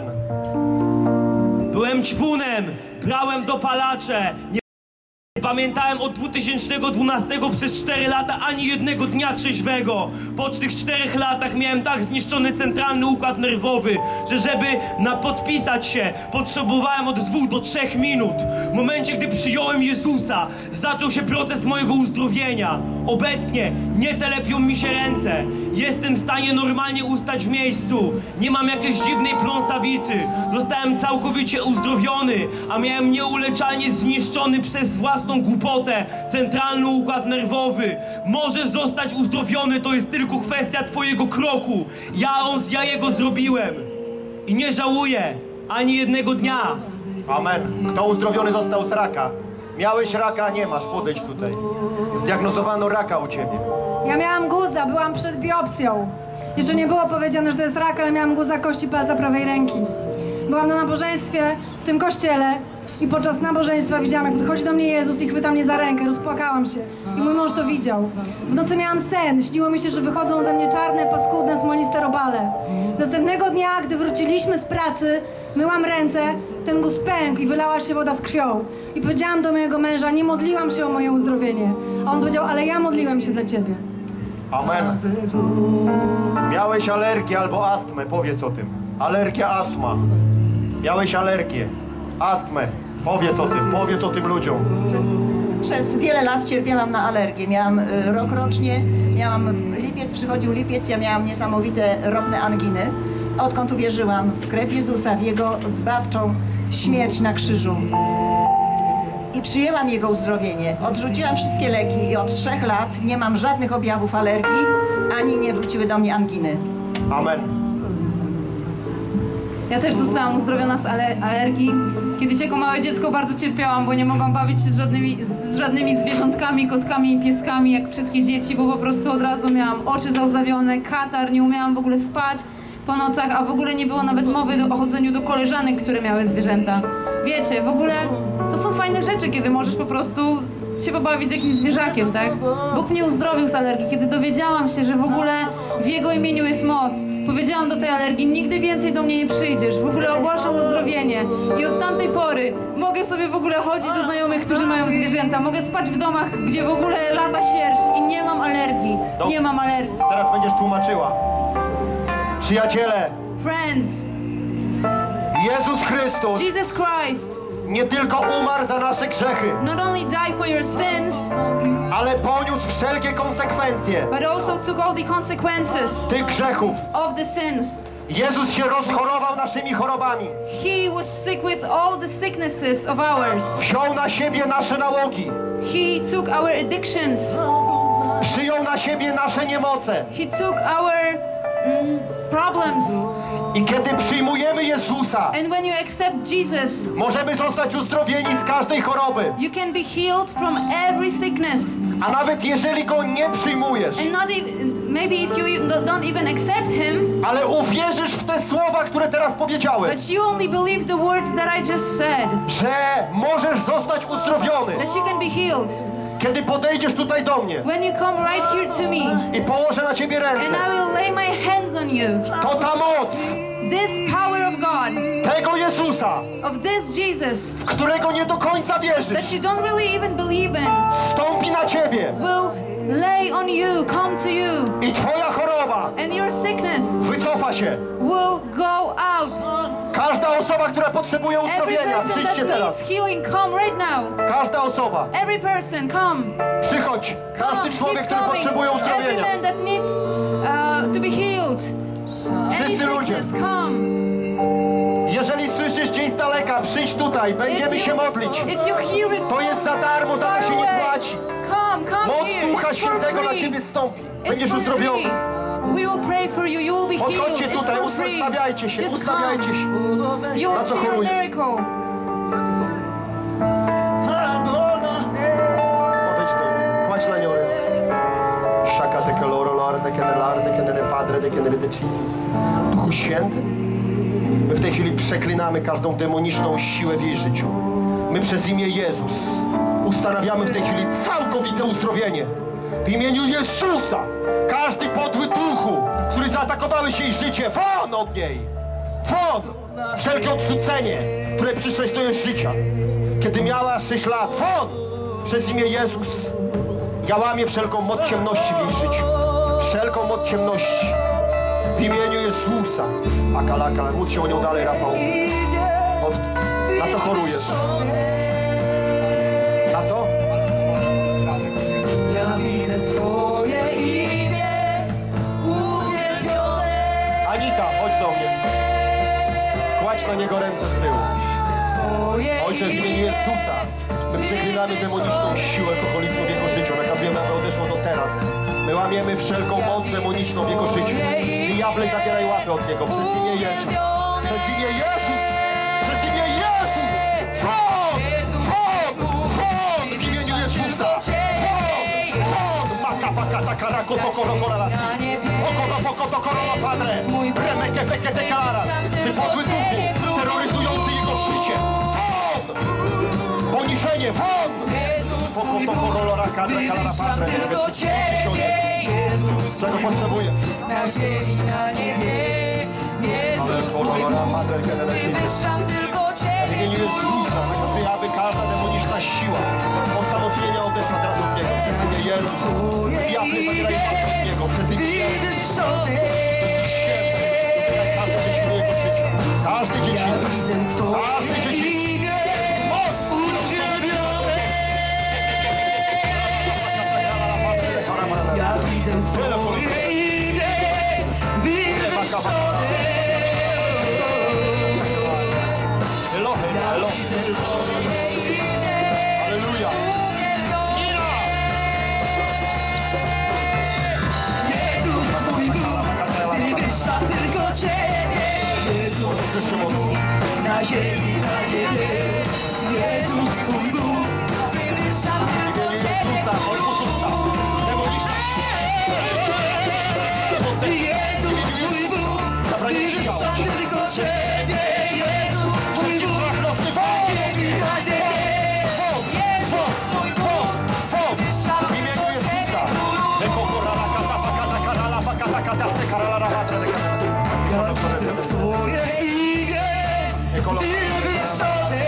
Byłem ćpunem, brałem dopalacze, nie pamiętałem od 2012 przez 4 lata ani jednego dnia trzeźwego. Po tych 4 latach miałem tak zniszczony centralny układ nerwowy, że żeby podpisać się potrzebowałem od 2 do 3 minut. W momencie, gdy przyjąłem Jezusa, zaczął się proces mojego uzdrowienia. Obecnie nie telepią mi się ręce. Jestem w stanie normalnie ustać w miejscu. Nie mam jakiejś dziwnej pląsawicy. Zostałem całkowicie uzdrowiony, a miałem nieuleczalnie zniszczony przez własną głupotę centralny układ nerwowy. Możesz zostać uzdrowiony, to jest tylko kwestia twojego kroku. Ja jego zrobiłem. I nie żałuję ani jednego dnia. Amen. Kto uzdrowiony został z raka? Miałeś raka, nie masz, podejdź tutaj. Zdiagnozowano raka u ciebie. Ja miałam guza, byłam przed biopsją. Jeszcze nie było powiedziane, że to jest rak, ale miałam guza kości palca prawej ręki. Byłam na nabożeństwie w tym kościele i podczas nabożeństwa widziałam, jak podchodzi do mnie Jezus i chwyta mnie za rękę. Rozpłakałam się. I mój mąż to widział. W nocy miałam sen. Śniło mi się, że wychodzą ze mnie czarne, paskudne, smoliste robale. Następnego dnia, gdy wróciliśmy z pracy, myłam ręce, ten guz pękł i wylała się woda z krwią. I powiedziałam do mojego męża, nie modliłam się o moje uzdrowienie. A on powiedział, ale ja modliłem się za ciebie. Amen. Miałeś alergię albo astmę, powiedz o tym. Alergia, astma. Miałeś alergię, astmę. Powiedz o tym ludziom. Przez wiele lat cierpiałam na alergię. Miałam rok rocznie, lipiec, przychodził lipiec, ja miałam niesamowite ropne anginy. Odkąd uwierzyłam w krew Jezusa, w Jego zbawczą śmierć na krzyżu i przyjęłam Jego uzdrowienie, odrzuciłam wszystkie leki i od 3 lat nie mam żadnych objawów alergii, ani nie wróciły do mnie anginy. Amen. Ja też zostałam uzdrowiona z alergii. Kiedyś jako małe dziecko bardzo cierpiałam, bo nie mogłam bawić się z żadnymi zwierzątkami, kotkami i pieskami, jak wszystkie dzieci, bo po prostu od razu miałam oczy załzawione, katar, nie umiałam w ogóle spać po nocach, a w ogóle nie było nawet mowy o chodzeniu do koleżanek, które miały zwierzęta. Wiecie, w ogóle to są fajne rzeczy, kiedy możesz po prostu się pobawić z jakimś zwierzakiem, tak? Bóg mnie uzdrowił z alergii, kiedy dowiedziałam się, że w ogóle w Jego imieniu jest moc. Powiedziałam do tej alergii, nigdy więcej do mnie nie przyjdziesz, w ogóle ogłaszam uzdrowienie. I od tamtej pory mogę sobie w ogóle chodzić do znajomych, którzy mają zwierzęta, mogę spać w domach, gdzie w ogóle lata sierść i nie mam alergii, nie mam alergii. Teraz będziesz tłumaczyła. Przyjaciele, Friends, Jezus Chrystus Jesus Christ nie tylko umarł za nasze grzechy, not only died for your sins, ale poniósł wszelkie konsekwencje but also took all the consequences tych grzechów. of the sins. Jezus się rozchorował naszymi chorobami. He was sick with all the sicknesses of ours. Wziął na siebie nasze nałogi. He took our addictions. Przyjął na siebie nasze niemoce. He took our problems. I kiedy przyjmujemy Jezusa, And when you accept Jesus, możemy zostać uzdrowieni z każdej choroby. you can be healed from every sickness. A nawet jeżeli Go nie przyjmujesz, And not even, maybe if you don't even accept Him, ale uwierzysz w te słowa, które teraz powiedziałem, but you only believe the words that I just said, że możesz zostać uzdrowiony, that you can be healed. Kiedy podejdziesz tutaj do mnie when you come right here to me i położę na ciebie ręce, and I will lay my hands on you, to ta moc this power of God, tego Jezusa, of this Jesus, w którego nie do końca wierzysz, that you don't really even believe in, stąpi na ciebie will lay on you, come to you, i twoja choroba and your sickness wycofa się. will go out. Każda osoba, która potrzebuje Every uzdrowienia, person przyjdźcie that teraz. needs healing, come right now. Każda osoba, Every person, come. przychodź. Każdy Come, człowiek, keep który coming. potrzebuje Every uzdrowienia. man that needs to be healed. Any Wszyscy ludzie. sickness, come. Jeżeli słyszysz gdzieś z daleka, przyjdź tutaj, będziemy się modlić. If you hear it To jest za darmo, za to się nie płaci. come Moc here. Ducha It's for Świętego na free. ciebie stąpi. It's Będziesz for uzdrowiony. free. We will pray for you. You will be healed. Podchodźcie It's tutaj, for free. ustawiajcie się, Just ustawiajcie come. się. You Na will co see a choruję? miracle. Podejdź do, kładź na nią ręce. Szaka de caloro, lorde, kenelarde, kenele padre, de kenele de Jesus. Duchu Święty, my w tej chwili przeklinamy każdą demoniczną siłę w jej życiu. My przez imię Jezus ustanawiamy w tej chwili całkowite uzdrowienie. W imieniu Jezusa każdy podły duchu, który zaatakowałeś jej życie, won od niej! Won! Wszelkie odrzucenie, które przyszłeś do jej życia, kiedy miała 6 lat, won! Przez imię Jezus ja łamię wszelką moc ciemności w jej życiu. Wszelką moc ciemności. W imieniu Jezusa. Akalaka, módl się o nią dalej, Rafał. Na co chorujesz? Na co? Ja widzę Twoje imię uwielbione. Anita, chodź do mnie. Kładź na niego ręce z tyłu. Ojcze, w imieniu Jezusa, my przeklinamy demoniczną siłę alkoholizmu w jego życiu. Nakazujemy, aby odeszło do teraz. My łamiemy wszelką moc demoniczną w jego życiu. Diable, zabieraj łapy od niego. Przez imię Jezus. Przez imię Jezus. Przez imię Jezus. Won! Won! Won! W imieniu Jezusa. Won! Won! Maka, paka, taka, rako, poko, rokola. Poko, poko, to korola, padre. Remeke, peke, deklara. Ty podły duchu, terroryzujący jego życie. Won! Poniżenie, won! Poko, to korola, raka, deklara, padre. Tylko Ciebie, Jezus, Czego potrzebuję? na ziemi, na niebie. Jezus mój Bóg, wywyższam tylko W Ciebie, imieniu Jezusa, nakazuję, aby każda demoniczna siła postanowienia odeszła teraz od niego. Przez imię Jezus. Diable, zabieraj łapy od niego. Przez imię Jezus. Każdy dziecino jego życia. Każdy dziecino. Każdy dziecino. Moc! Ja widzę Twoje imię wywyższone. Elohim, Elohim. Halleluja. Jezus mój Bóg, wywyższam tylko Ciebie. Jezus mój Bóg, na ziemi, na niebie. Jezus mój Bóg, wywyższam tylko Ciebie. Jezus mój Bóg, wywyższam tylko Ciebie. Jezus mój Bóg, na ziemi, na niebie. Jezus mój Bóg, wywyższam tylko Ciebie, Ja widzę Twoje imię wywyższone.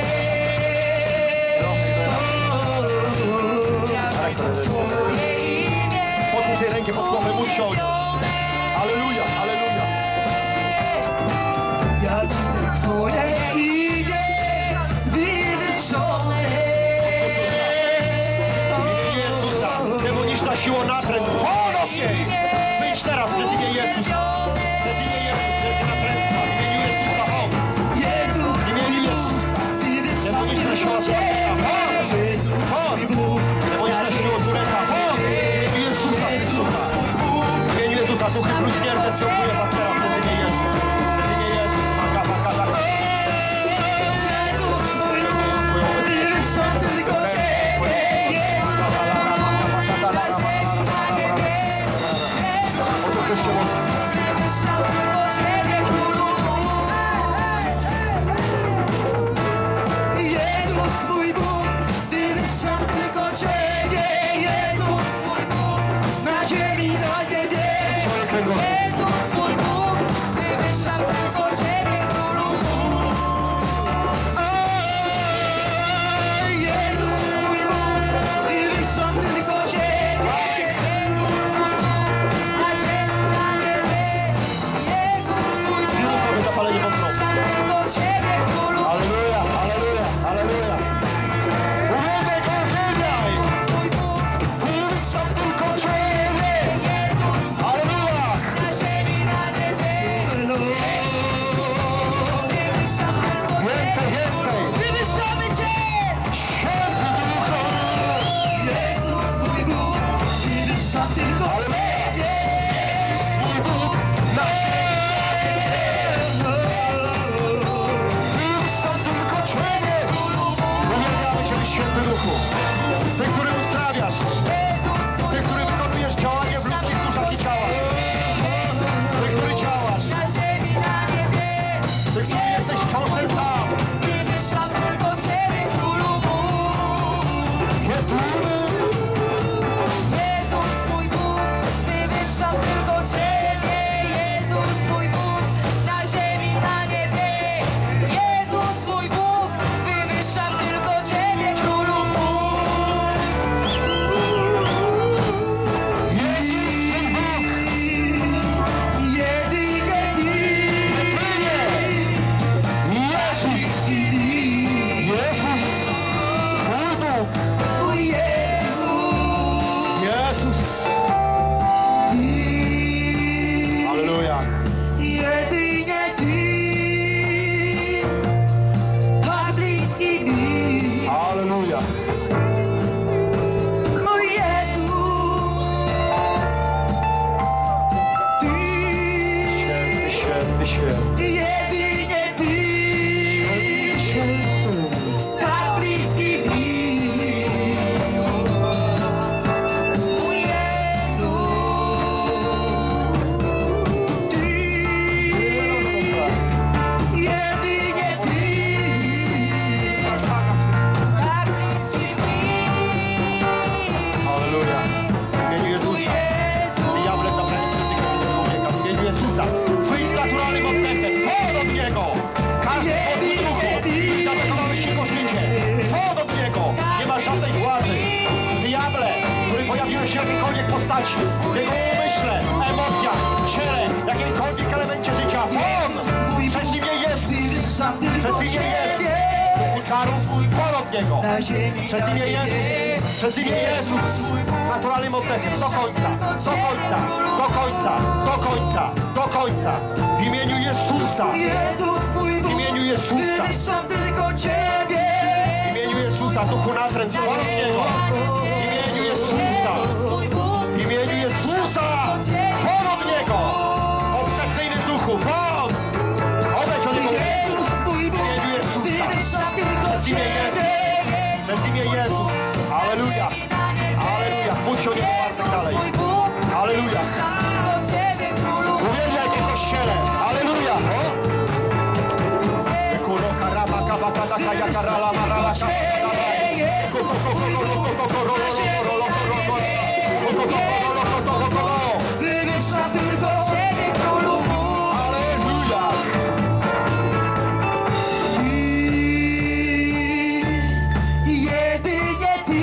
Twoje imię Podłóż jej rękę pod głowę, módl się o nią. Halleluja, halleluja. Ja widzę Twoje imię wywyższone. Jezusa, demoniczna siło natręt, won od niej! Wyjdź teraz przez imię Jezus. Przez imię Jezus, przez natrętna, w imieniu Jezusa, won! Jezus, W imieniu Jezusa. wywyższam Demoniczna siła tylko człowieka, Ciebie. won! Won! Demoniczna siła tureka, won! W imieniu Jezusa, Jezusa. W imieniu Jezusa, duchy bluźnierne ciąguje was teraz przez imię Jezus. Przez imię Jezus, maka, maka, maka. Wywyższam tylko Ciebie. wywyższam tylko Ciebie, Królu mój. Jezus mój Bóg, Święty Duchu. Ty, który uzdrawiasz. Ty, który wykonujesz działanie w ludzkich duszach i ciałach. Ty, który działasz. Ty, który jesteś wciąż ten sam. Wywyższam tylko Ciebie, Królu mój. Jezus mój Bóg, wywyższam tylko Ciebie. Jezus mój Bóg, na ziemi, na niebie. Jezus mój Bóg, wywyższam tylko Ciebie, Królu mój. Halleluja. Jedynie Ty, tak bliski mi, Halleluja. mój Jezu. Ty, Święty, święty, święty. jedynie Ty, tak bliski mi, Mój Jezu, jedynie Ty, tak bliski mi. Halleluja. W imieniu Jezusa. Diable zabrali przetykać człowieka. W imieniu Jezusa. Wyjdź z naturalnym oddechem. Wod od Niego. Każdy podły duchu. Zaatakowałeś się życie. Wod od Niego. Nie ma żadnej władzy. Diable, który pojawiłeś się w jakiejkolwiek postaci. W Jego umyśle, emocjach, ciele, jakiejkolwiek elemencie życia. Won! Przez imię Jezus. Przez imię Jezus. Karów, won od Niego. na ziemi, Przez imię Jezus, przez imię Jezus, z naturalnym oddechem, do końca, do końca, do końca, do końca, do końca, w imieniu Jezusa, Jezus mój w Bóg, imieniu Jezusa, Wywyższam tylko Ciebie. w imieniu Jezusa, Duchu natręt, won od Niego, w imieniu Jezusa, Mój Bóg, w imieniu Jezusa, won od Niego, obsesyjny duchu, won, odejdź od Niego, Jezus mój w Bóg, imieniu Jezusa, wywyższam tylko przez imię Jezus, Ciebie. przez imię Jezus, Alleluja, Alleluja, budź się o Niego Bartek dalej, mój Bóg, Alleluja. tylko Ciebie, Królu. Uwielbiaj w Kościele! Alleluja! Kuroka, raba, kawa, kata, kaja, karala, marala, kawa, Wywyższam tylko Ciebie, Królu mój. Alleluja! jedynie Ty,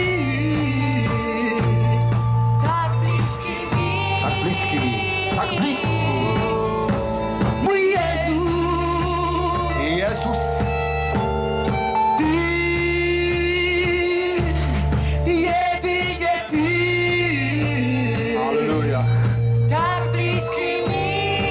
Tak bliski mi. Tak bliski mi, tak bliski. mój Jezu. Jezus, Ty, jedynie Ty, Alleluja. Tak bliski mi.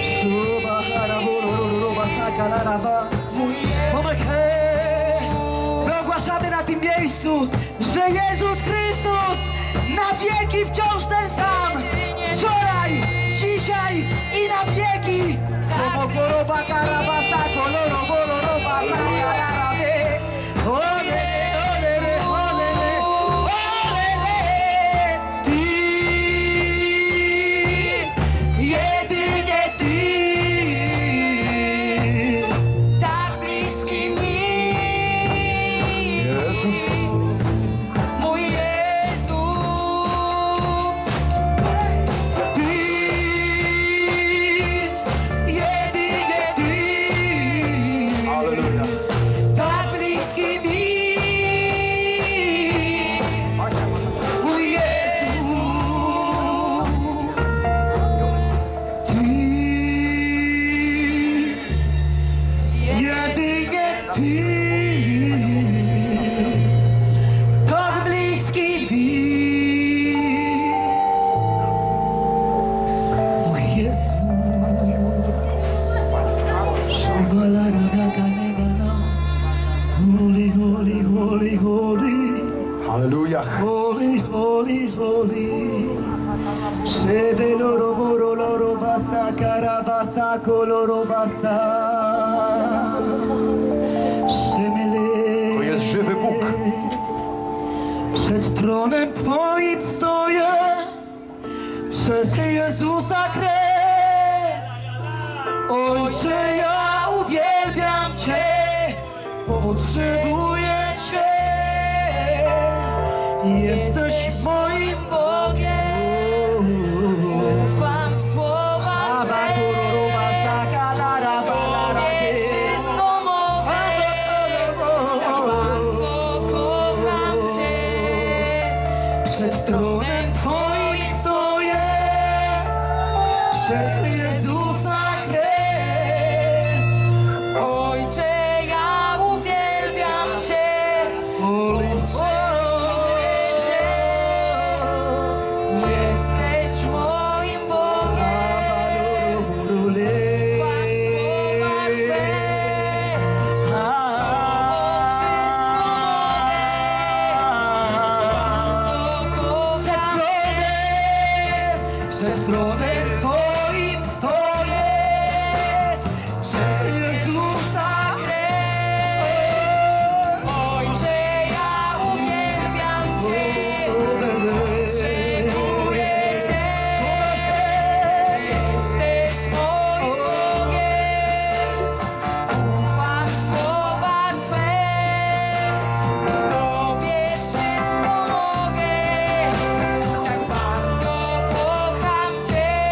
My ogłaszamy na tym miejscu, że Jezus Chrystus na wieki wciąż ten sam. Wczoraj, dzisiaj i na wieki. Kolorowa karabasa, kolorowa karabasa. Olele, olele, olele, olele. Ty, jedynie Ty. Tak bliski mi. Jezus. Mój Jezus. Ty, jedynie Ty, Alleluja. tak bliski mi, mój Jezu. Ty, jedynie Ty, tak bliski mi, mój Jezu. Holy, holy, holy, holy, Halleluja. holy, holy, holy. Sheveloro boroloro vasa karavasa koloro vasa. To jest żywy Bóg. Przed tronem Twoim stoję, przez Jezusa krew. Ojcze, ja uwielbiam Cię, potrzebuję Cię. Jesteś moim Bogiem, Ufam w słowa Twe, w Tobie wszystko mogę. Tak bardzo kocham Cię. Przed tronem Twoim stoję, przez Jezusa krew. Ojcze, ja uwielbiam Cię, potrzebuję Cię. Jesteś moim Bogiem, ufam w słowa Twe, z Tobą wszystko mogę. Bardzo kocham Cię. Przed tronem Twoim stoję, przez Jezusa krew. Ojcze, ja uwielbiam Cię, potrzebuję Cię. Jesteś moim Bogiem, ufam w słowa Twe, w Tobie wszystko mogę. Tak bardzo kocham Cię.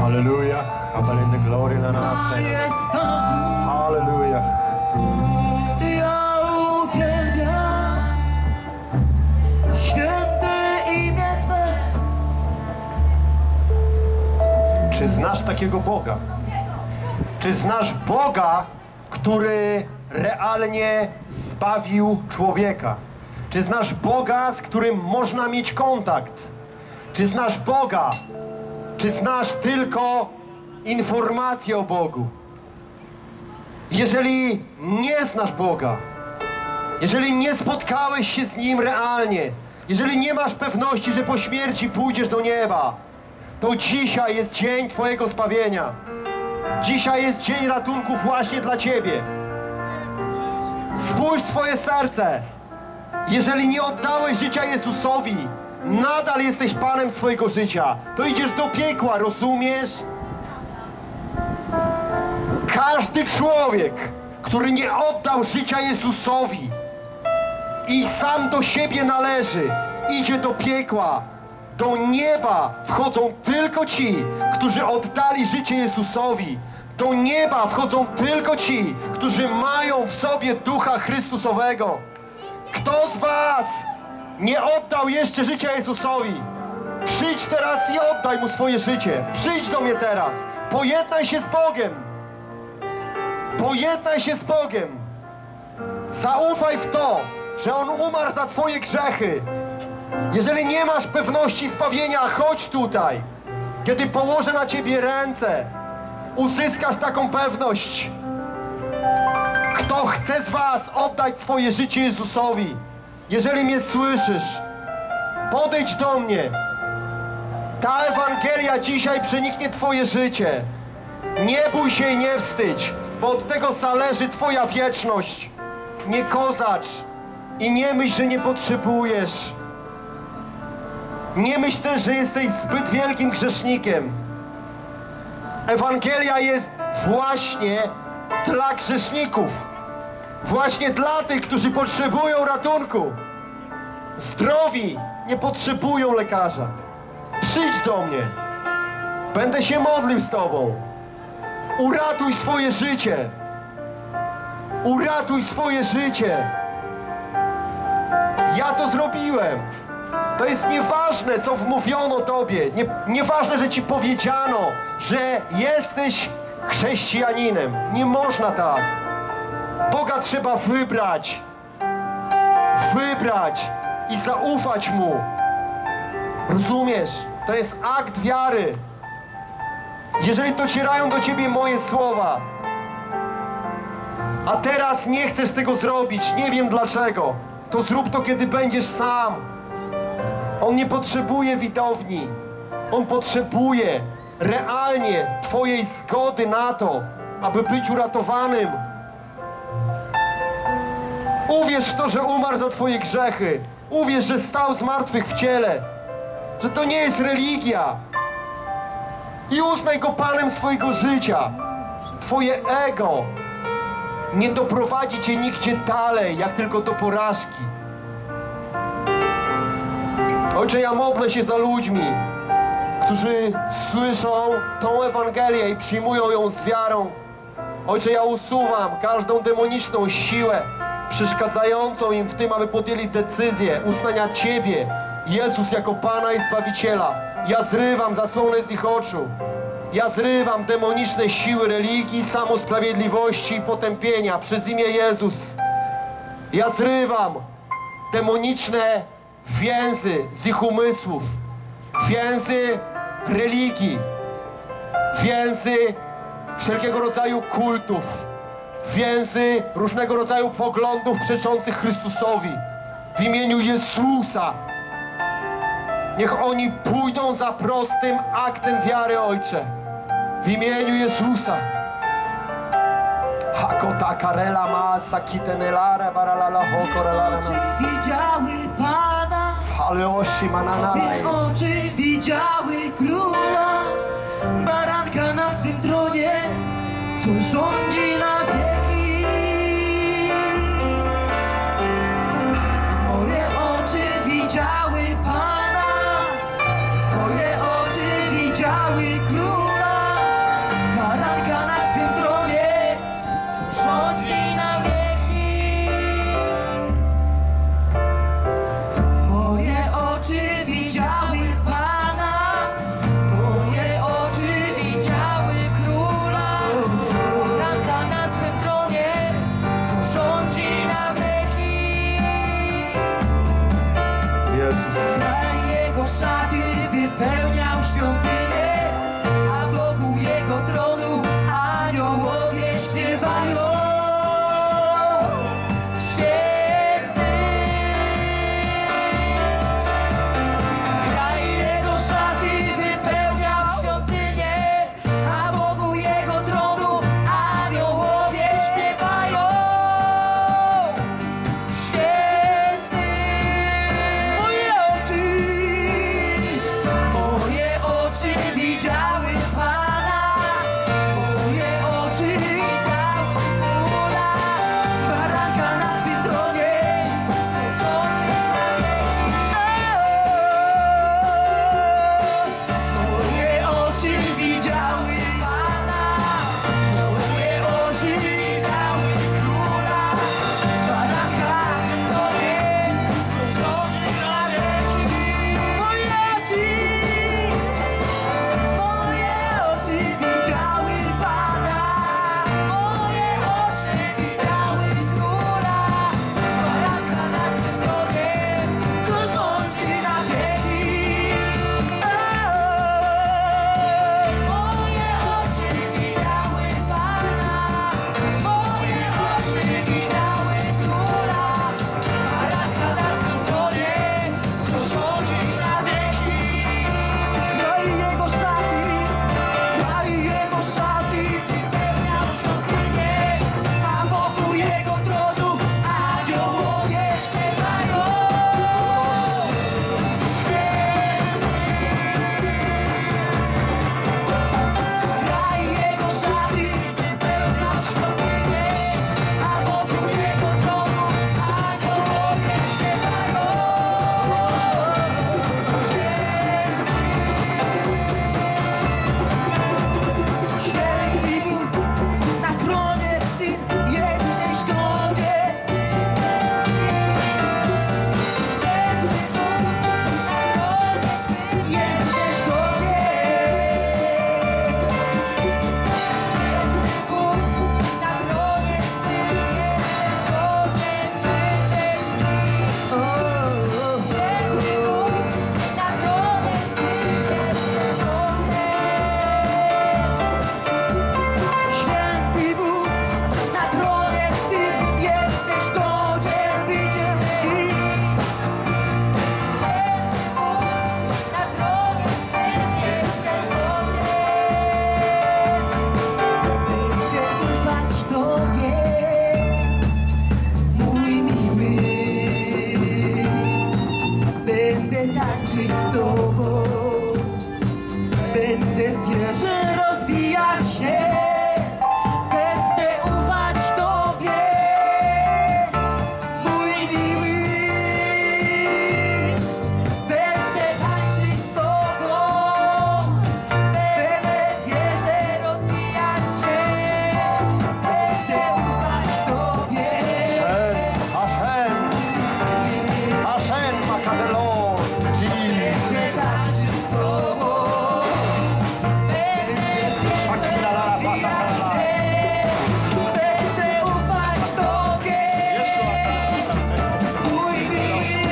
Halleluja. Abalende glory na nas. Halleluja. Ja uwielbiam święte imię Twe. Czy znasz takiego Boga? Czy znasz Boga, który realnie zbawił człowieka? Czy znasz Boga, z którym można mieć kontakt? Czy znasz Boga? Czy znasz tylko informacje o Bogu? Jeżeli nie znasz Boga, jeżeli nie spotkałeś się z Nim realnie, jeżeli nie masz pewności, że po śmierci pójdziesz do nieba, to dzisiaj jest dzień Twojego zbawienia. Dzisiaj jest dzień ratunku właśnie dla Ciebie. Spójrz w swoje serce. Jeżeli nie oddałeś życia Jezusowi, nadal jesteś Panem swojego życia, to idziesz do piekła, rozumiesz? Każdy człowiek, który nie oddał życia Jezusowi i sam do siebie należy, idzie do piekła. Do nieba wchodzą tylko ci, którzy oddali życie Jezusowi. Do nieba wchodzą tylko ci, którzy mają w sobie Ducha Chrystusowego. Kto z was nie oddał jeszcze życia Jezusowi? Przyjdź teraz i oddaj Mu swoje życie. Przyjdź do mnie teraz. Pojednaj się z Bogiem. Pojednaj się z Bogiem. Zaufaj w to, że On umarł za Twoje grzechy. Jeżeli nie masz pewności zbawienia, chodź tutaj. Kiedy położę na Ciebie ręce, uzyskasz taką pewność. Kto chce z was oddać swoje życie Jezusowi? Jeżeli mnie słyszysz, podejdź do mnie. Ta Ewangelia dzisiaj przeniknie Twoje życie. Nie bój się i nie wstydź, bo od tego zależy Twoja wieczność. Nie kozacz i nie myśl, że nie potrzebujesz. Nie myśl też, że jesteś zbyt wielkim grzesznikiem. Ewangelia jest właśnie dla grzeszników. Właśnie dla tych, którzy potrzebują ratunku. Zdrowi nie potrzebują lekarza. Przyjdź do mnie. Będę się modlił z Tobą. Uratuj swoje życie. Uratuj swoje życie. Ja to zrobiłem. To jest nieważne, co wmówiono Tobie. Nieważne, że Ci powiedziano, że jesteś chrześcijaninem. Nie można tak. Boga trzeba wybrać. Wybrać i zaufać Mu. Rozumiesz? To jest akt wiary. Jeżeli docierają do Ciebie moje słowa, a teraz nie chcesz tego zrobić, nie wiem dlaczego, to zrób to, kiedy będziesz sam. On nie potrzebuje widowni. On potrzebuje realnie Twojej zgody na to, aby być uratowanym. Uwierz w to, że umarł za Twoje grzechy. Uwierz, że stał z martwych w ciele. Że to nie jest religia. I uznaj Go Panem swojego życia. Twoje ego nie doprowadzi Cię nigdzie dalej, jak tylko do porażki. Ojcze, ja modlę się za ludźmi, którzy słyszą tą Ewangelię i przyjmują ją z wiarą. Ojcze, ja usuwam każdą demoniczną siłę przeszkadzającą im w tym, aby podjęli decyzję uznania Ciebie, Jezus, jako Pana i Zbawiciela. Ja zrywam zasłonę z ich oczu. Ja zrywam demoniczne siły religii, samosprawiedliwości i potępienia przez imię Jezus. Ja zrywam demoniczne więzy z ich umysłów, więzy religii, więzy wszelkiego rodzaju kultów, więzy różnego rodzaju poglądów przeczących Chrystusowi. W imieniu Jezusa niech oni pójdą za prostym aktem wiary, Ojcze. W imieniu Jezusa. Hakota karela masa kitenelara baralala hokorala. Widziały Pana, Haleoshi manana. by oczy widziały Króla, baranka na swym tronie, co rządzi na wieki. Moje oczy widziały Pana, moje oczy widziały Króla, wierzę rozwijać się. Będę ufać Tobie, mój miły. Będę tańczyć z Tobą. Będę wierzę rozwijać się. Będę ufać Tobie. Hashem, Hashem, Makadelo, czyli Będę tańczyć z Tobą. Będę wierzę rozwijać się. Będę ufać Tobie, mój miły.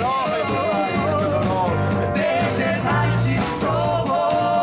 Będę tańczyć z Tobą.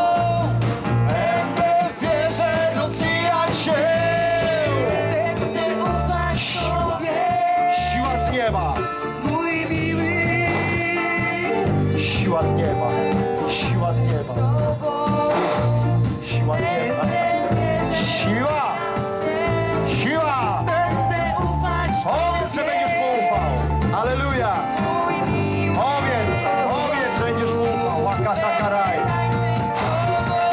będę wierzę rozwijać się. Będę ufać Tobie, Siła z nieba, mój miły. siła z nieba, siła z nieba, siła z nieba. Siła, siła. Będę ufać Powiedz, że będziesz mu ufał. Aleluja. mój miły. Powiedz, że będziesz mu ufał. Łakaszakaraj. Tańczyć z Tobą.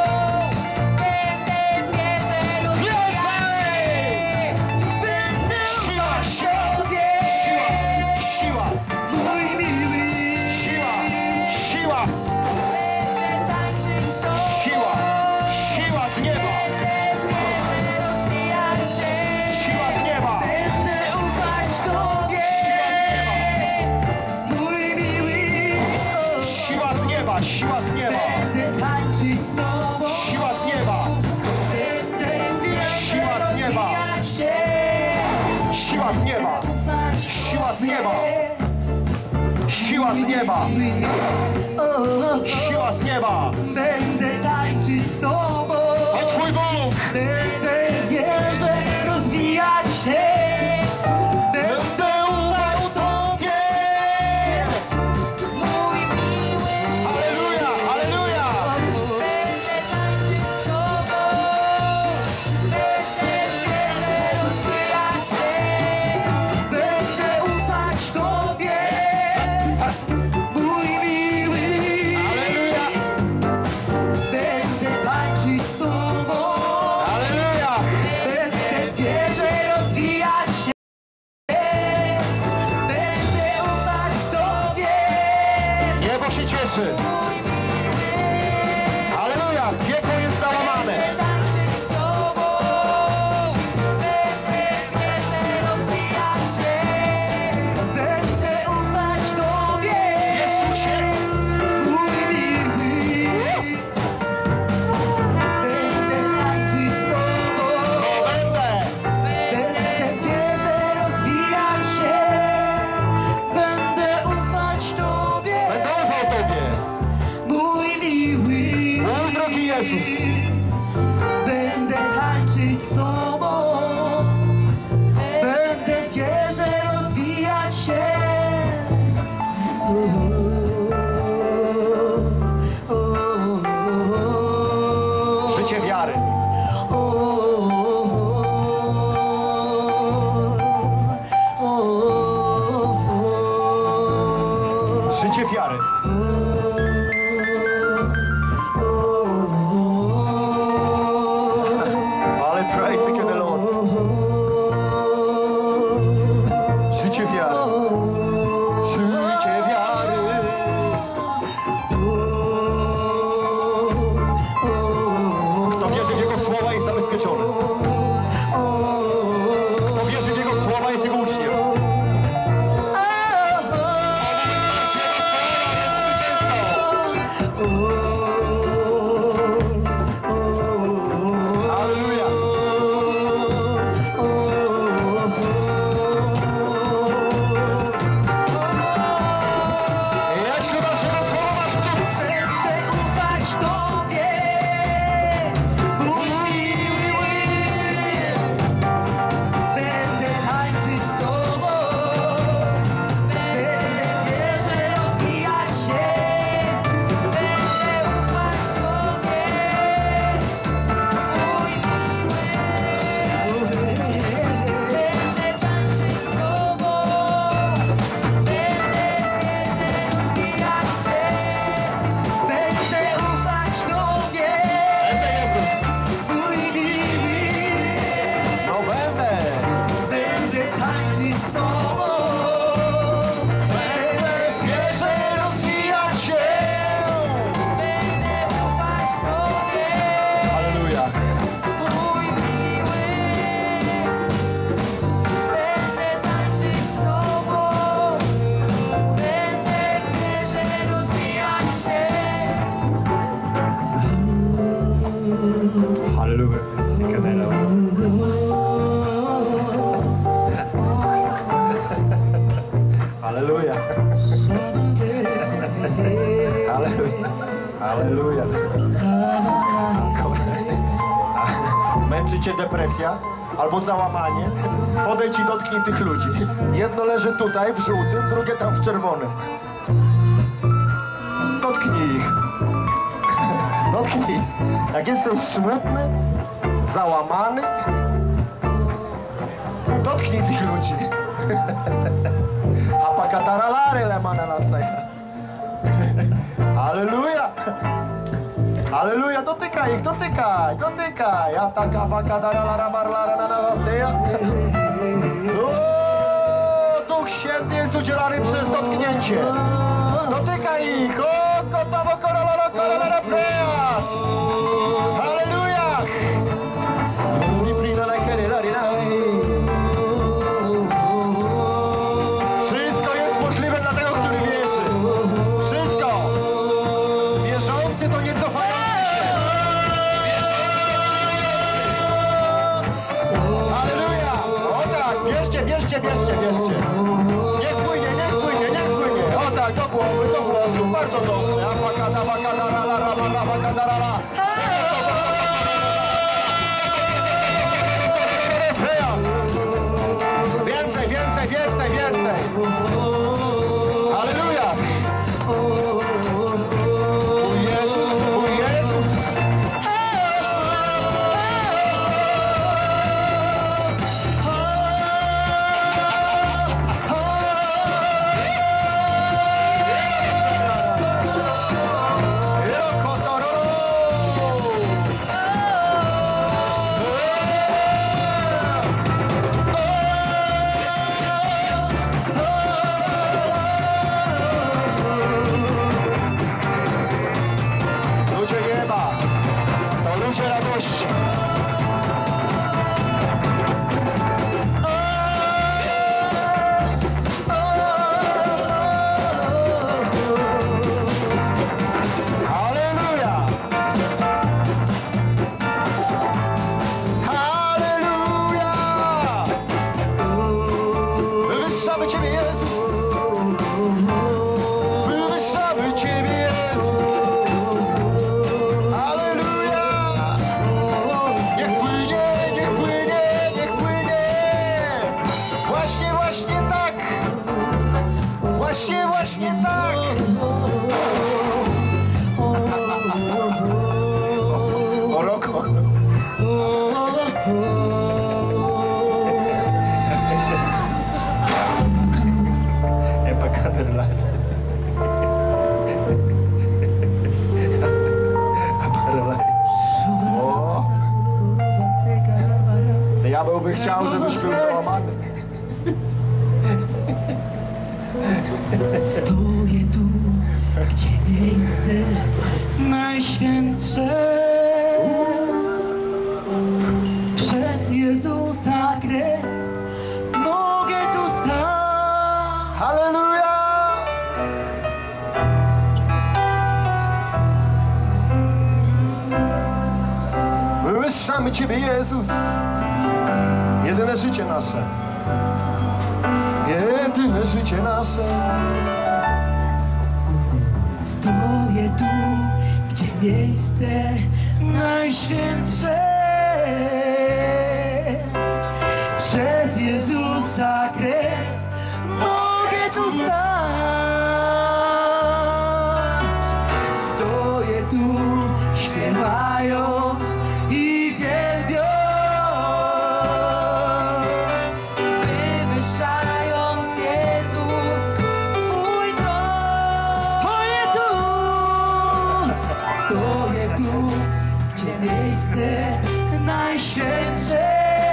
Będę wierzę rozwijać się. Będę Siła, ufać siła, Tobie, siła, mój miły. siła, siła, Będę tańczyć z Tobą. siła, siła z nieba, Będę rozwijać się. siła z nieba, Będę ufać Tobie, mój miły. siła z nieba, siła z nieba, Będę tańczyć z Tobą. siła z nieba, Będę wierzę Siła z nieba. rozwijać się. siła z nieba, Ufać siła z nieba, siła z nieba, O, siła z nieba. będę tańczyć z Tobą. O Twój Bóg, Będę wierzę rozwijać się. będę ufał Tobie. Mój miły. Aleluja, aleluja. Będę tańczyć z Tobą. Będę wierzę rozwijać się. Będę ufać Tobie, mój miły. Aleluja, Będę tańczyć z Tobą. aleluja. Będę wierzę rozwijać się. Będę ufać Tobie, Niebo się cieszy. mój miły. Aleluja, piekło jest załamane. Będę tańczyć z Tobą. Będę wierzę rozwijać się. Będę ufać Tobie, Jezusie, mój miły. Będę tańczyć z Tobą. no będę. Będę wierzę rozwijać się. Będę ufać Tobie, Będę ufał Tobie. mój miły. Mój drogi Jezus. Będę tańczyć z Tobą. Będę wierzę rozwijać się. Życie wiary. Życie wiary. Aleluja. Aleluja. Aleluja. Aleluja. Męczy cię depresja albo załamanie? Podejdź i dotknij tych ludzi. Jedno leży tutaj w żółtym, drugie tam w czerwonym. Dotknij ich. Dotknij ich. Jak jesteś smutny, załamany, dotknij tych ludzi. Apakataralary lemana nasaja. Aleluja! Aleluja! Dotykaj ich, dotykaj, dotykaj! Duch Święty jest udzielany przez dotknięcie. Dotykaj ich! O, gotowo, korololo, preas! Aleluja! Wszystko jest możliwe dla tego, który wierzy. Wszystko! Wierzący to nie cofający się. Aleluja! O tak, bierzcie, bierzcie, bierzcie, bierzcie. Niech płynie, niech płynie, niech płynie. O tak, do głowy, do głosu. Bardzo dobrze. Więcej, więcej, więcej, więcej. Aleluja! O Jezus, o Jezus! Ludzie nieba, to ludzie radości. Halleluja! Halleluja! Wywyższamy Ciebie, Jezus! Wywyższamy Ciebie, Jezus! Aleluja! Niech płynie, niech płynie, niech płynie! Właśnie, właśnie tak! Właśnie, właśnie tak! O roko! Epakaderlanie. O! Diabeł by chciał, żebyś był załamany. Stoję tu, gdzie miejsce najświętsze. Przez Jezusa krew mogę tu stać. Halleluja! Wywyższamy Ciebie, Jezus! Jedyne życie nasze. Jedyne życie nasze. Stoję tu, gdzie miejsce najświętsze. Przez Jezusa krew mogę tu stać. Stoję tu, śpiewając i wielbiąc. Wywyższając Jezus, Twój tron. Stoję tu, gdzie miejsce najświętsze.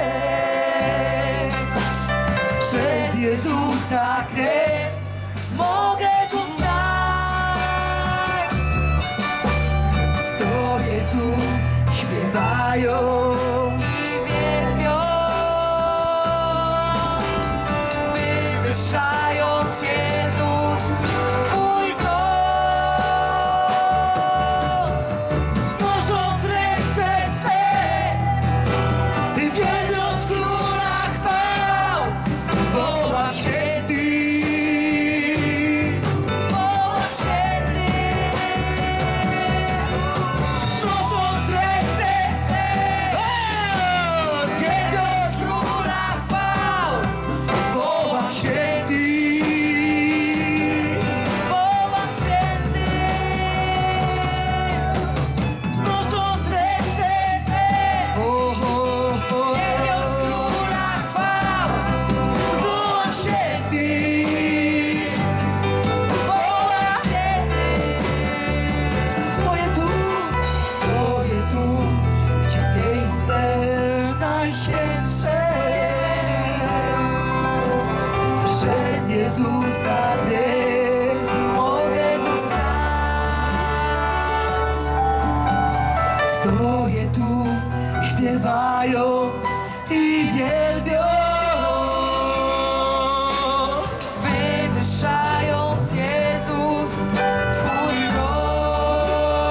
Przez Jezusa krew Mogę tu stać. stoję tu, śpiewając. I wielbiąc, wywyższając Jezus, Twój tron. Znosząc ręce swe Stoję tu, śpiewając i wielbiąc, wywyższając Jezus Twój tron.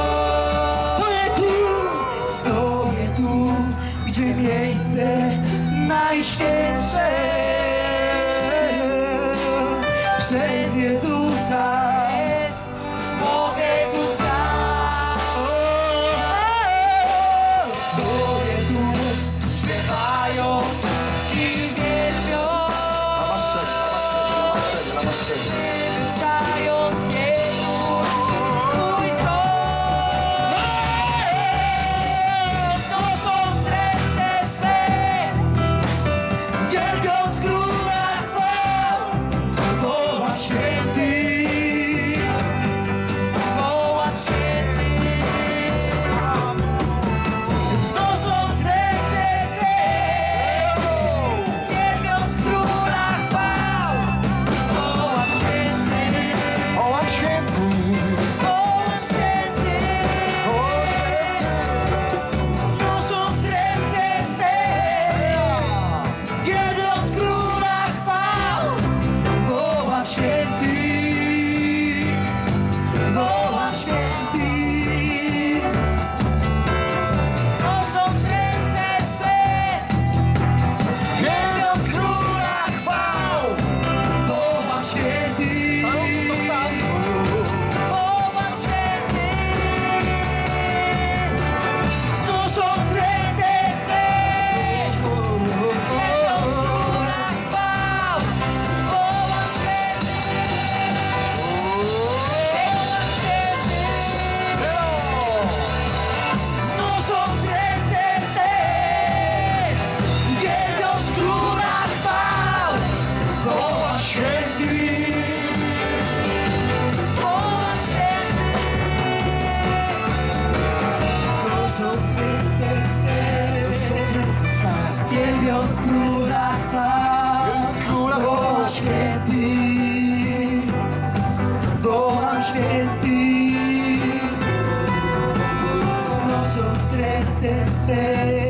Stoję tu, gdzie miejsce najświętsze przez Jezusa. Mogę tu stać. Stoję tu, Śpiewając i wielbiąc, wywyższając Jezus Twój tron. Wznosząc ręce swe, wielbiąc Króla chwał, wołam święty, wołam święty. Wznosząc ręce swe, wielbiąc Króla chwał, wołam święty, Wołam święty, wołam święty. Wznosząc ręce swe, wielbiąc Króla chwał, wołam święty, wołam święty. wznosząc ręce swe, wielbiąc Króla chwał, Wołam święty, wołam święty. Wznosząc ręce swe, wielbiąc Króla chwał, wołam święty, wołam święty. Wznosząc ręce swe, wielbiąc Króla chwał, wołam święty, wołam święty. wznosząc ręce swe, wielbiąc Króla chwał, wołam święty, wołam święty, wznosząc ręce swe,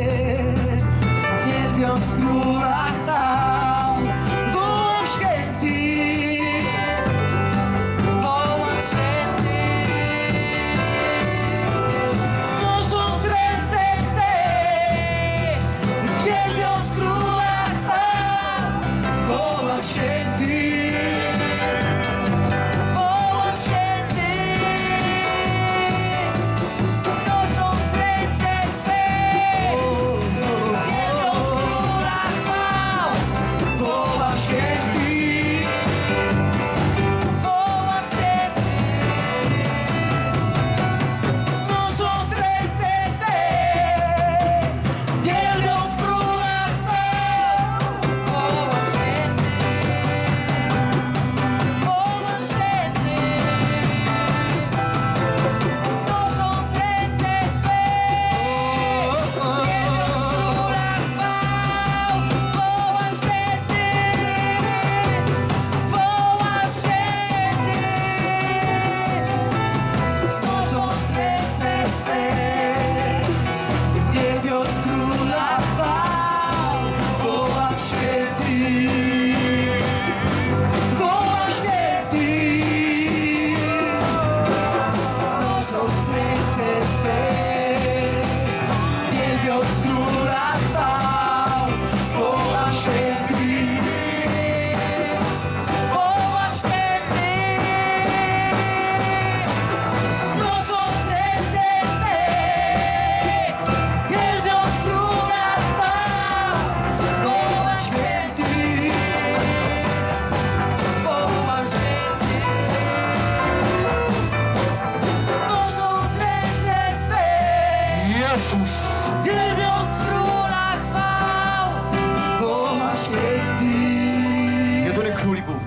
wielbiąc Króla chwał, wołam święty, Wołam święty, wznosząc ręce swe, wielbiąc Króla chwał, wołam święty, wołam święty, wznosząc ręce swe, wielbiąc Króla chwał, wołam święty, wołam święty, wznosząc ręce swe, wielbiąc Króla chwał, wołam święty, wołam święty, wznosząc ręce swe, wielbiąc Króla chwał, wołam święty, wołam święty, wznosząc ręce swe, wielbiąc Króla chwał, wołam święty, wołam święty, wznosząc ręce swe, wielbiąc Króla chwał, wołam święty, wołam święty, wznosząc ręce swe, wielbiąc Króla chwał, wołam święty, wołam święty, wznosząc ręce swe, Jezus! wielbiąc Króla chwał, wołam święty, Jedyny Król i Bóg.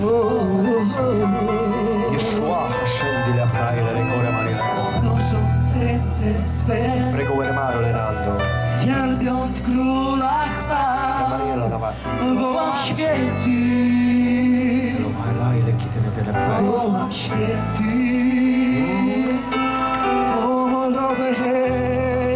Yeshua, Hashem, Dila, Praile, Regore, Maria. wznosząc ręce swe, Prego, Hermano, Lenando. wielbiąc Króla chwał, Mariela, dawaj. wołam święty, Laile, kitene, bele, bele. wołam święty, o molowe,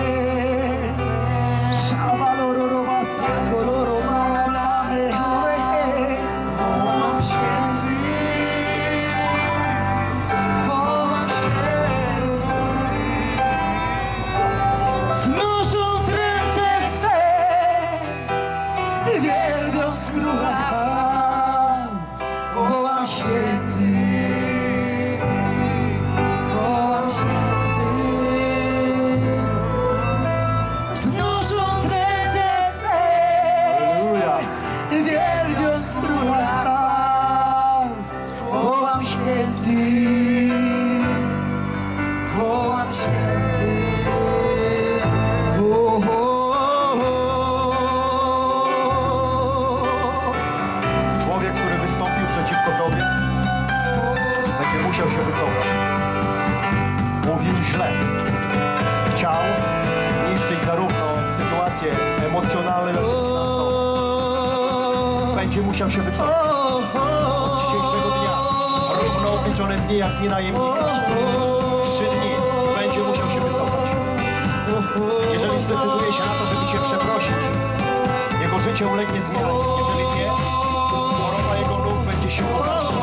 musiał się wycofać. Od dzisiejszego dnia, równo odliczone dni jak dni najemnika. 3 dni będzie musiał się wycofać. Jeżeli zdecyduje się na to, żeby cię przeprosić, jego życie ulegnie zmianie. Jeżeli nie, choroba jego nóg będzie się pogarszać.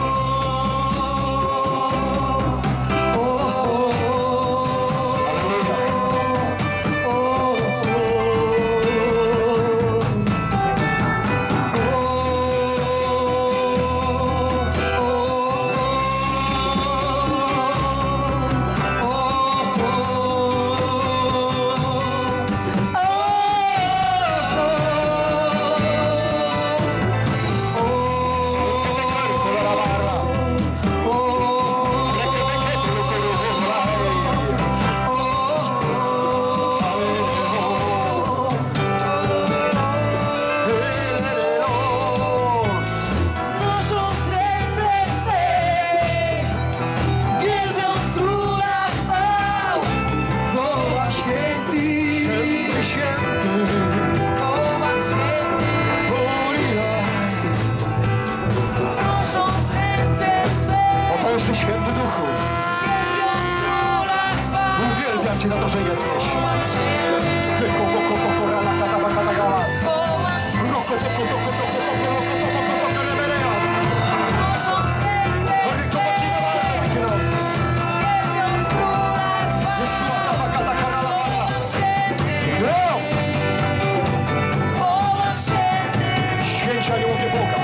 Święty Duchu, uwielbiam Cię za to, że jesteś. Święci aniołowie Boga.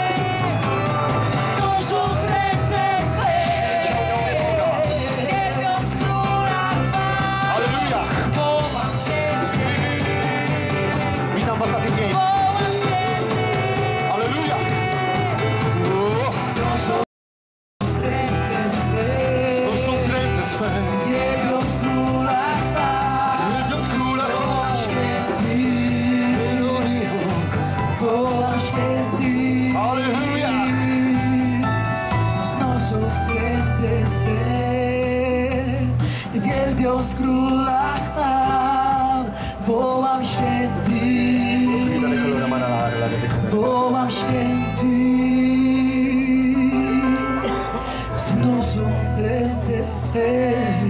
Witam was na tym miejscu. Alleluja! Znosząc ręce swe, wielbiąc Króla chwał, wołam święty. Alleluja! Znosząc ręce swe, wielbiąc Króla chwał, wołam święty. Wołam święty, wznosząc ręce swe,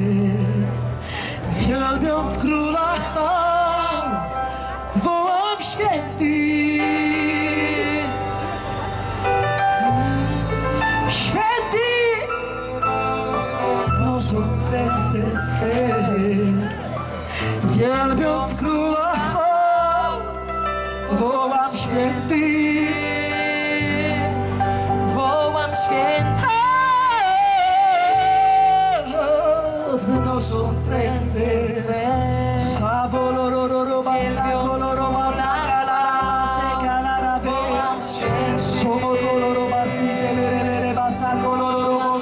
wielbiąc Króla chwał, wołam święty. Święty, wznosząc ręce swe, wielbiąc Króla chwał, wołam święty, wołam święty, wznosząc ręce swe, wielbiąc Króla chwał, wołam święty, wołam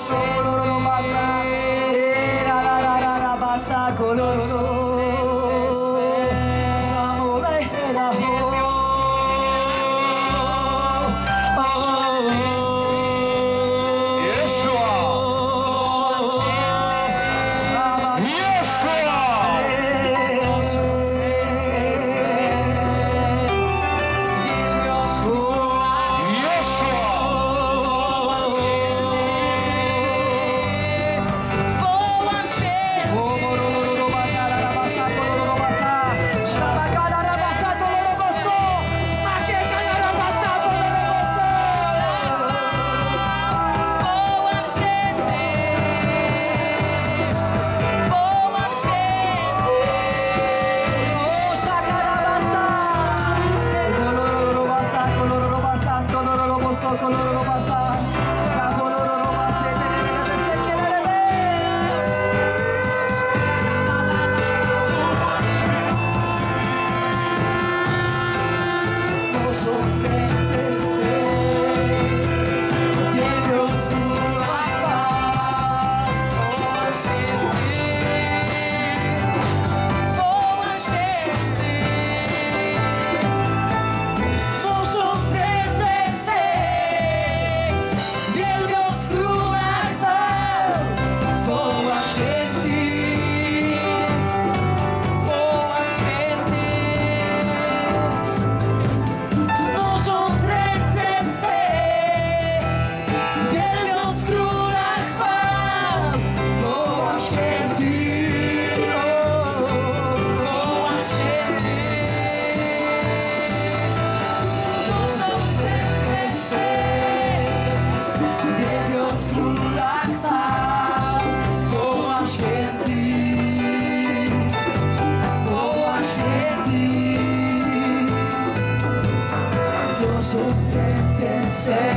serce swe,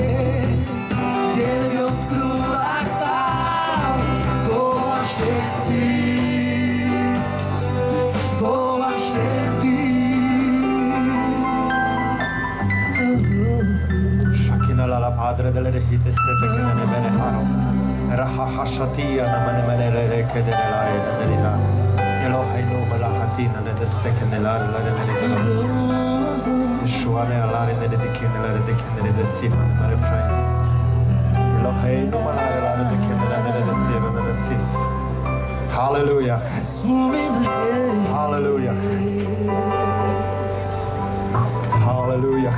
wielbiąc króla chwał, wołam święty, wołam święty. Shakina la padre delle rehite stepe che ne bene faro. Raha hashatia na mane mane che de la eda de la. Elohai no mala hatina ne de second la de Yeshua ne alare ne de kin la de sifa ne praise. Elohai no mala la de kin la de sifa ne sis. Hallelujah. Hallelujah. Hallelujah.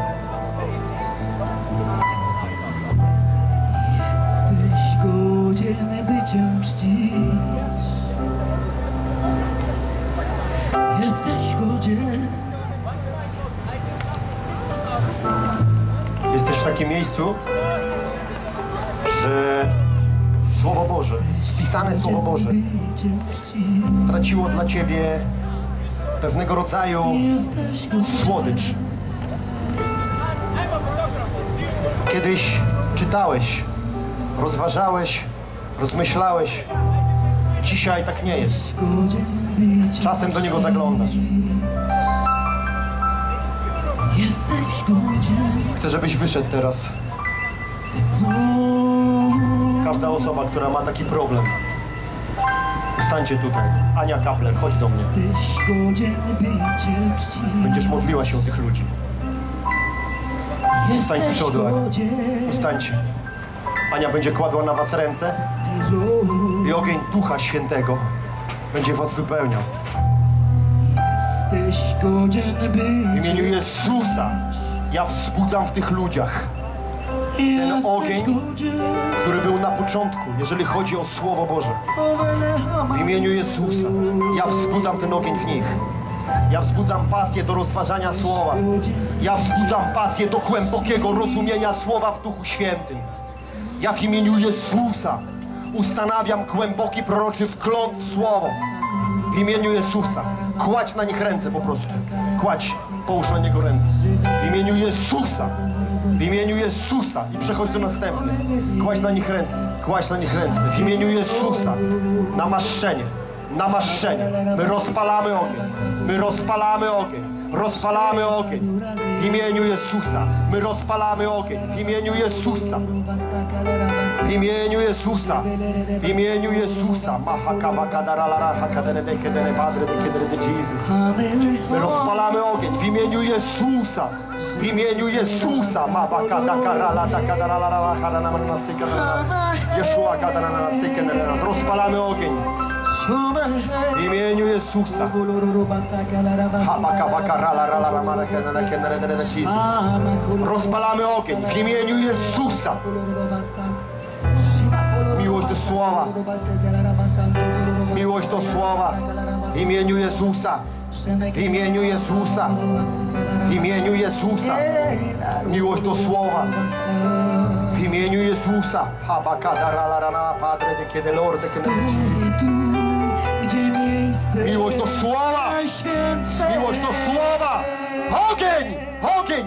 Jesteś godzien, by Cię czcić. Jesteś godzien. Jesteś w takim miejscu, że Słowo Boże, spisane Słowo Boże straciło dla Ciebie pewnego rodzaju słodycz. Kiedyś czytałeś, rozważałeś, rozmyślałeś. Dzisiaj tak nie jest. Czasem do niego zaglądasz. Chcę, żebyś wyszedł teraz. Każda osoba, która ma taki problem. Ustańcie tutaj. Ania Kapler, chodź do mnie. Będziesz modliła się o tych ludzi. Ustań z przodu, Ania. Ustańcie. Ania będzie kładła na was ręce i ogień Ducha Świętego będzie was wypełniał. W imieniu Jezusa ja wzbudzam w tych ludziach ten ogień, który był na początku, jeżeli chodzi o Słowo Boże. W imieniu Jezusa ja wzbudzam ten ogień w nich. Ja wzbudzam pasję do rozważania Słowa. Ja wzbudzam pasję do głębokiego rozumienia Słowa w Duchu Świętym. Ja w imieniu Jezusa ustanawiam głęboki proroczy wgląd w Słowo. W imieniu Jezusa. Kładź na nich ręce po prostu. Kładź, połóż na niego ręce. W imieniu Jezusa. W imieniu Jezusa. I przechodź do następnych. Kładź na nich ręce. Kładź na nich ręce. W imieniu Jezusa. Namaszczenie. Namaszczenie. My rozpalamy ogień. My rozpalamy ogień. Rozpalamy ogień. W imieniu Jezusa. My rozpalamy ogień. W imieniu Jezusa. W imieniu Jezusa. W imieniu Jezusa. My rozpalamy ogień. W imieniu Jezusa. W imieniu Jezusa. Rozpalamy ogień. W imieniu Jezusa. Rozpalamy ogień w imieniu Jezusa. Miłość do Słowa. Miłość do Słowa. W imieniu Jezusa. W imieniu Jezusa. W imieniu Jezusa. Miłość do Słowa. W imieniu Jezusa. Miłość do Słowa! Miłość do Słowa! Ogień! Ogień!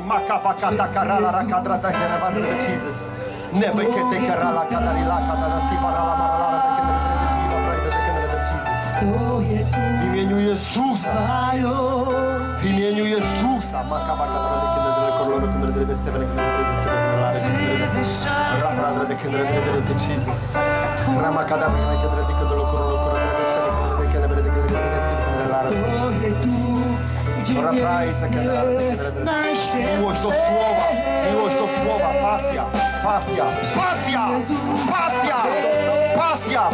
W imieniu Jezusa! W imieniu Jezusa! Miłość do Słowa, miłość do Słowa, pasja, pasja, pasja, pasja, pasja,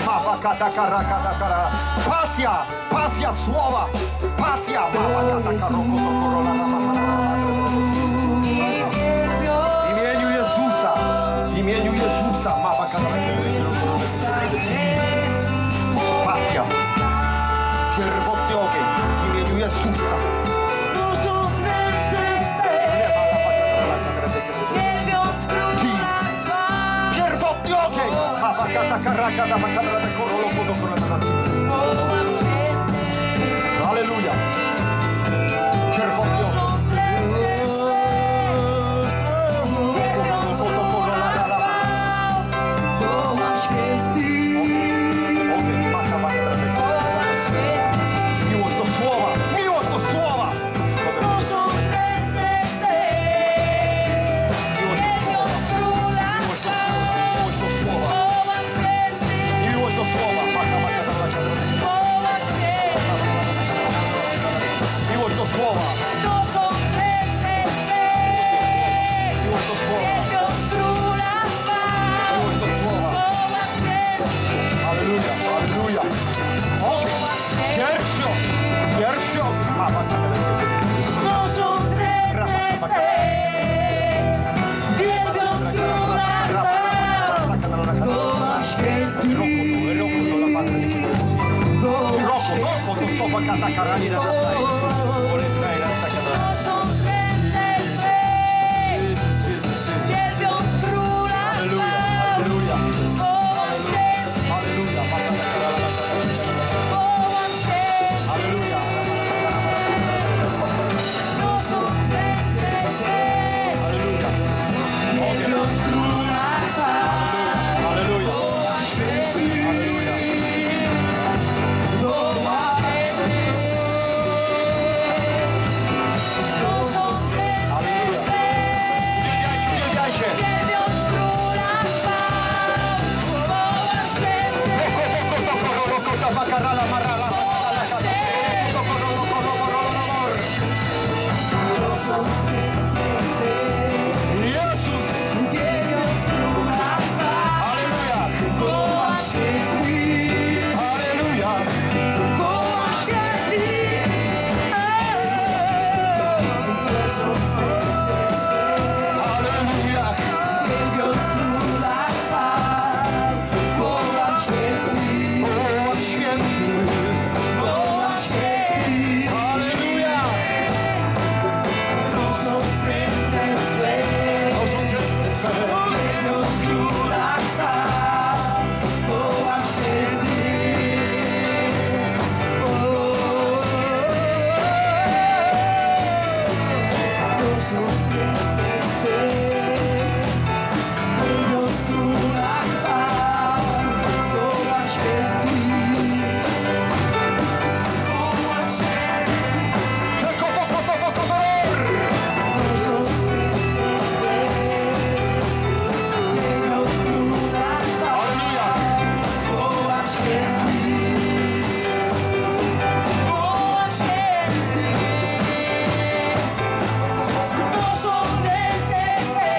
pasja, pasja Słowa, pasja, w imieniu Jezusa, w imieniu Jezusa, pasja, pierwotny ogień, w imieniu Jezusa. Pierwotny ogień! Aleluja! Pierwotny ogień! słowa. Wznosząc ręce swe, wielbiąc Króla chwał, wołam święty, Halleluja, halleluja. O, pierwszy mama. wznosząc ręce swe, wielbiąc Króla chwał, wołam święty, Roko, to słowa kata karani na wznosząc ręce swe, wielbiąc Króla chwał, wołam święty, wołam święty, wznosząc ręce swe, wielbiąc Króla chwał, wołam święty, wołam święty, wznosząc ręce swe, wielbiąc Króla chwał, wołam święty, Jezus! wielbiąc Króla chwał, Halleluja! wołam święty, Halleluja! wołam święty, wznosząc ręce swe, Halleluja! wielbiąc Króla chwał, wołam święty, Wołam święty! wołam święty, Halleluja! wznosząc ręce swe, wielbiąc Króla chwał, wołam święty, wznosząc ręce swe, wielbiąc Króla chwał, wołam święty, wołam święty, wznosząc ręce swe, wielbiąc Króla chwał, wołam święty, wołam święty, wznosząc ręce swe,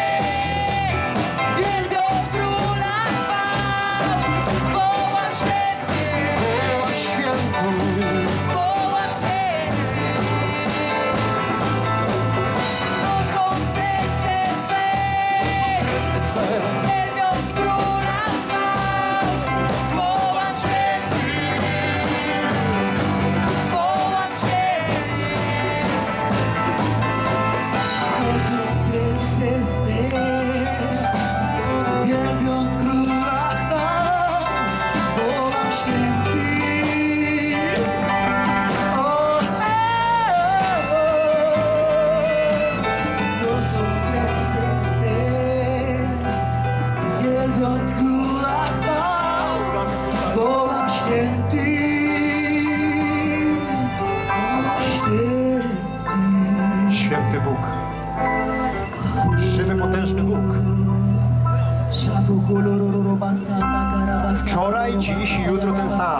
wielbiąc Króla chwał, wołam święty, Wołam święty! wołam święty, wznosząc ręce swe, wielbiąc Króla chwał, wołam święty, wołam święty, Wielbiąc Króla chwał, wołam święty. Wznosząc ręce swe, wielbiąc Króla chwał, wołam święty. Święty Bóg. Żywy, potężny Bóg. Wczoraj, dziś i jutro ten sam.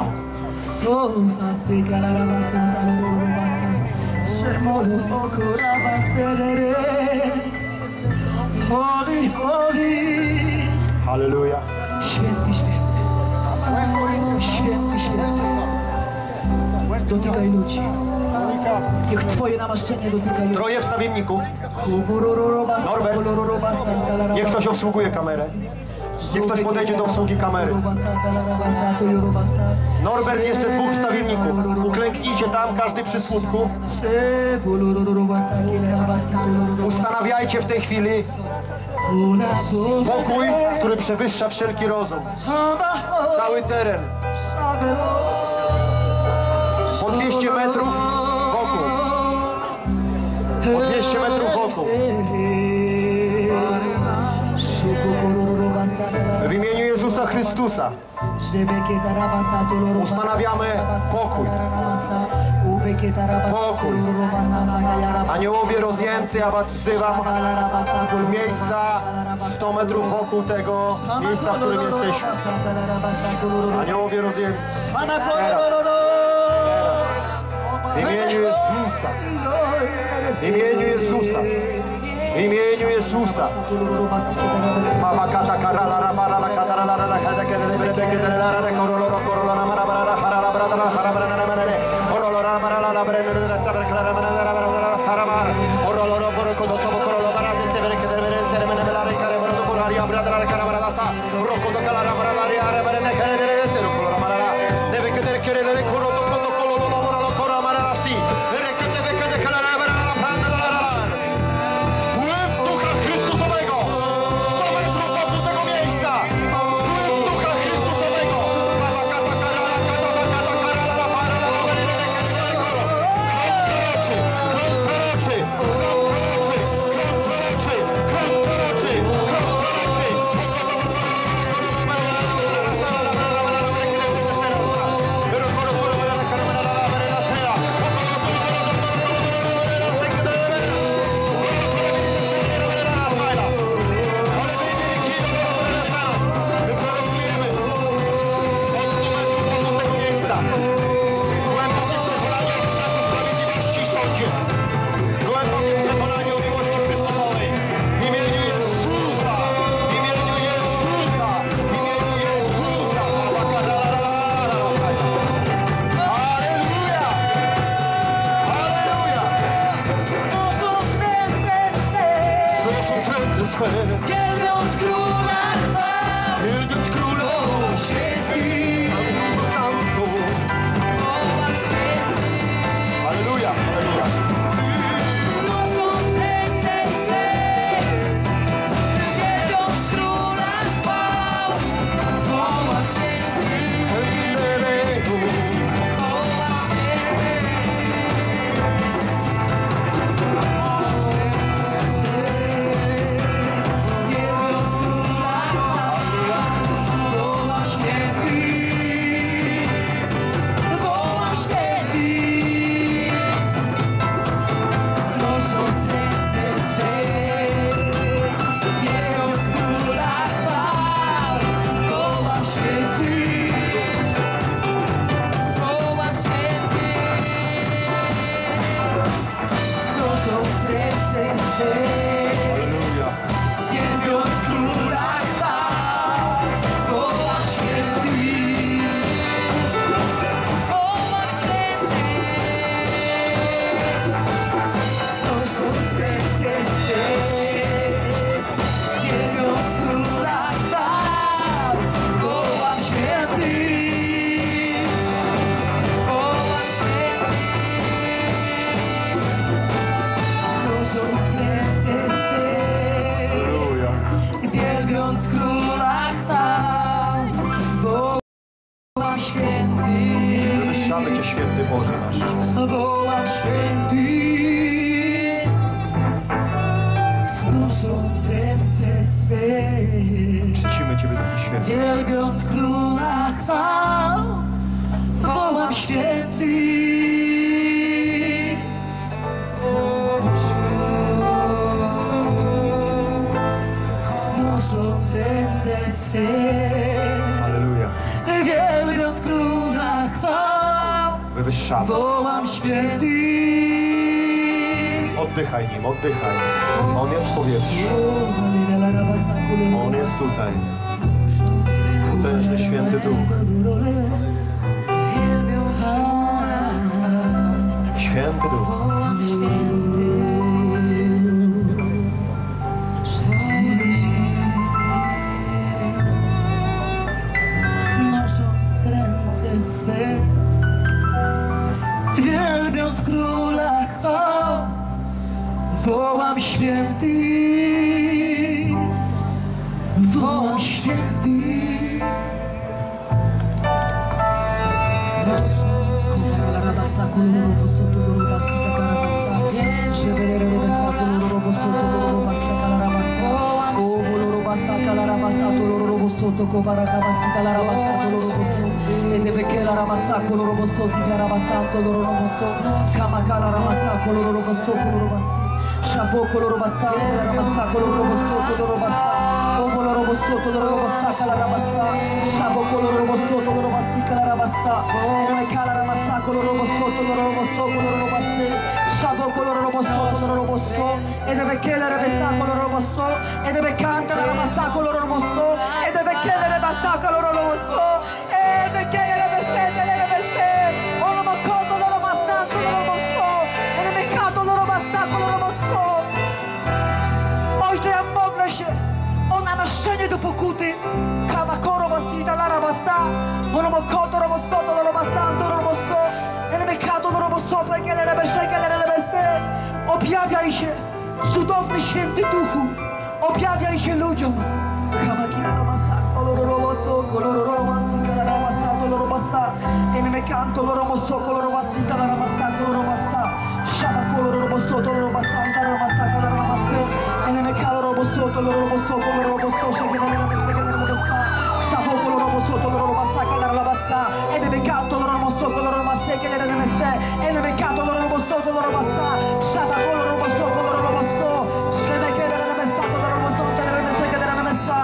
Holy, holy. Halleluja. Święty, święty. Święty, święty. Dotykaj ludzi. Niech Twoje namaszczenie dotyka ludzi. Troje wstawienników. Norbert. Niech ktoś obsługuje kamerę. Niech ktoś podejdzie do obsługi kamery. Norbert, jeszcze dwóch wstawienników. Uklęknijcie tam, każdy przy słupku. Ustanawiajcie w tej chwili pokój, który przewyższa wszelki rozum. Cały teren. Po 200 metrów wokół. Po 200 metrów wokół. W imieniu Jezusa Chrystusa ustanawiamy pokój. Pokój. Aniołowie rozjemcy, ja was wzywam w miejsca 100 metrów wokół tego miejsca, w którym jesteśmy. Aniołowie rozjemcy. Teraz. W imieniu Jezusa. W imieniu Jezusa. W imieniu Jezusa. Mama kata karala ramara la kata la la kata kele brede kele la la korolo korolo ramara la harala brada la harala na manere orolo ramara la brede la saber klara manere la saramar orolo por kodo sobo korolo barade se vere kele vere se mena la kare brado koraria brada la kara brada sa roko do kala ramara la ria brede kele de se roko ramara deve kele kele de koro do kodo kolo do ramara koro ramara si vere kele de kele kala ramara la brada la wpływ Ducha Chrystusowego 100 metrów wokół tego miejsca. Wpływ Ducha Chrystusowego. Wielbiąc Króla chwał, Wielbiąc Króla, wołam święty, wołam święty. Halleluja, halleluja. Znosząc ręce swe, wielbiąc Króla chwał, wołam święty, wołam święty. Wielbiąc Króla chwał, wołam święty, wołam święty. Znosząc ręce swe, wielbiąc Króla chwał, wołam święty, wołam święty. Znosząc ręce swe, Halleluja. wielbiąc Króla chwał, wołam święty, wołam święty. Znosząc ręce swe, wielbiąc Króla chwał, wołam święty, wołam święty. Znosząc ręce swe, Halleluja. wielbiąc Króla chwał, wołam święty, Wywyższamy Cię, święty Boże nasz. wołam święty. Znosząc ręce swe, Czcimy Ciebie, Duchu Święty. wielbiąc Króla chwał, wołam święty. Znosząc ręce swe, Halleluja. wielbiąc Króla chwał, Wywyższamy. wołam święty. Oddychaj nim, oddychaj. On jest w powietrzu. On jest tutaj. Potężny Święty Duch. Wielbiąc Króla chwał, Święty Duch. wołam święty. Znosząc ręce swe, wielbiąc Króla chwał, wołam święty, wołam święty. Znosząc ręce swe, robosso, robosso, e deve chiedere bessacolo robosso, e deve cantare bassacolo robosso, e deve chiedere bassacolo robosso, e deve chiedere bessete, ono makoto loro bassacolo robosso, e deve cato loro bassacolo robosso. Ojcze, ja modlę się o namaszczenie do pokuty. Kawakoro basita la rabassa, ono makoto robosso, loro bassando robosso, e deve cato loro robosso, e che le rebesce, che le rebesse. Objawiaj się, cudowny święty Duchu, objawiaj się ludziom. Kamakina robasa, koloro roboso, koloro robasi, kala rabasa, koloro robasa, eneme canto loro roboso, koloro robasi, kala rabasa, koloro robasa, shaba koloro roboso, koloro robasa, kala rabasa, kala rabasa, eneme kalo roboso, koloro roboso, koloro roboso, shake vele rabasa, kala rabasa, shabo koloro roboso, koloro robasa, kala rabasa, eneme canto loro roboso, koloro robasa, kala rabasa, eneme canto loro roboso, koloro robasa, shaba koloro roboso, koloro roboso, shebe kala rabasa, koloro roboso, kala rabasa, kala rabasa.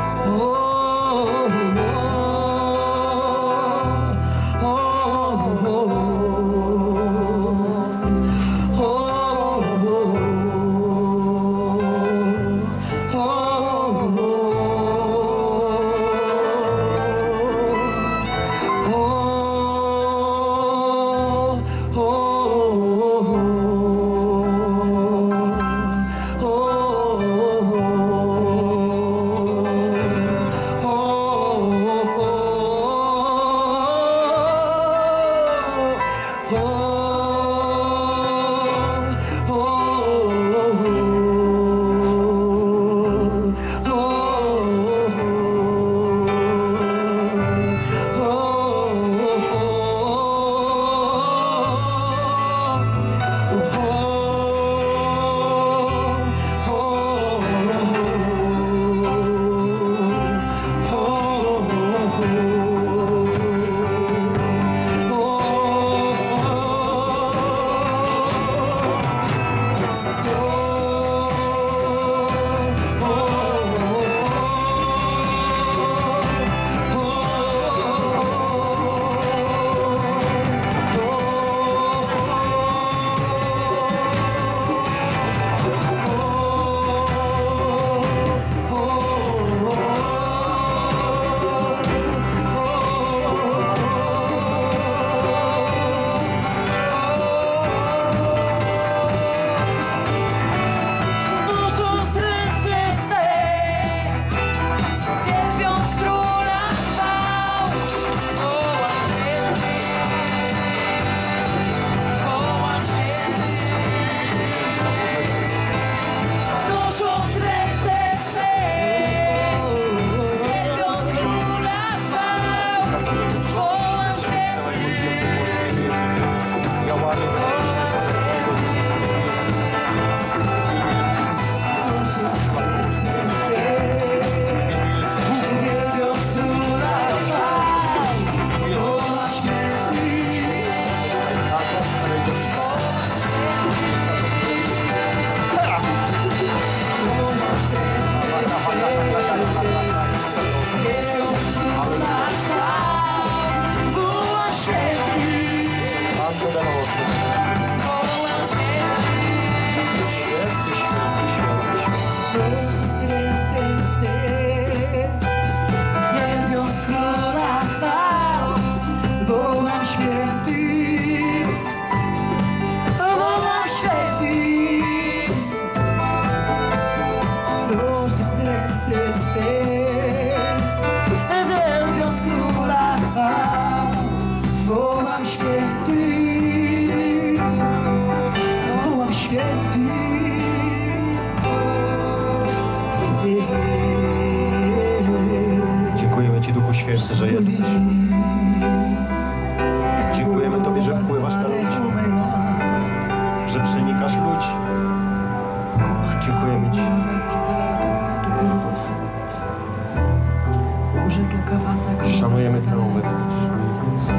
Dziękujemy Ci, Duchu Święty, że jesteś. Dziękujemy Tobie, że wpływasz na ludzi, że przenikasz ludzi. Dziękujemy Ci. Szanujemy Twoją obecność.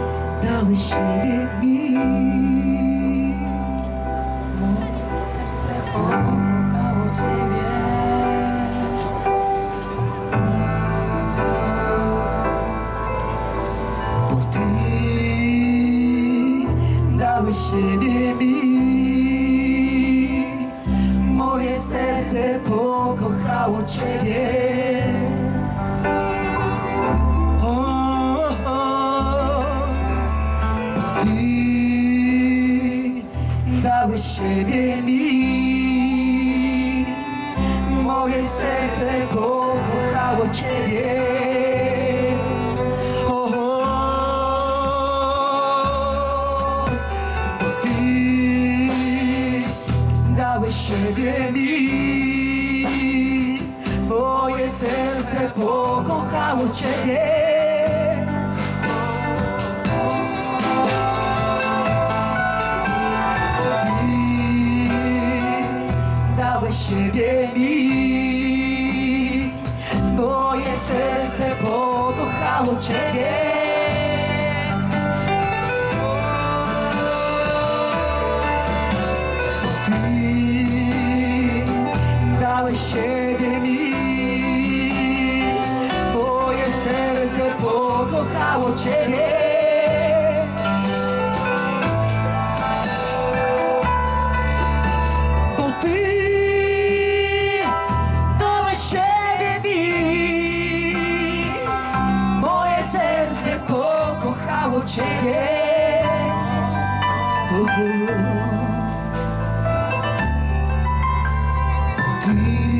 Dałeś siebie mi. Moje serce pokochało Ciebie. Bo Ty dałeś siebie mi, moje serce pokochało Ciebie. Siebie mi, moje serce pokochało Ciebie. Ty dałeś siebie mi, moje serce pokochało Ciebie. Dałeś siebie mi, moje serce pokochało Ciebie. Bo Ty dałeś siebie mi, moje serce pokochało Ciebie. Ty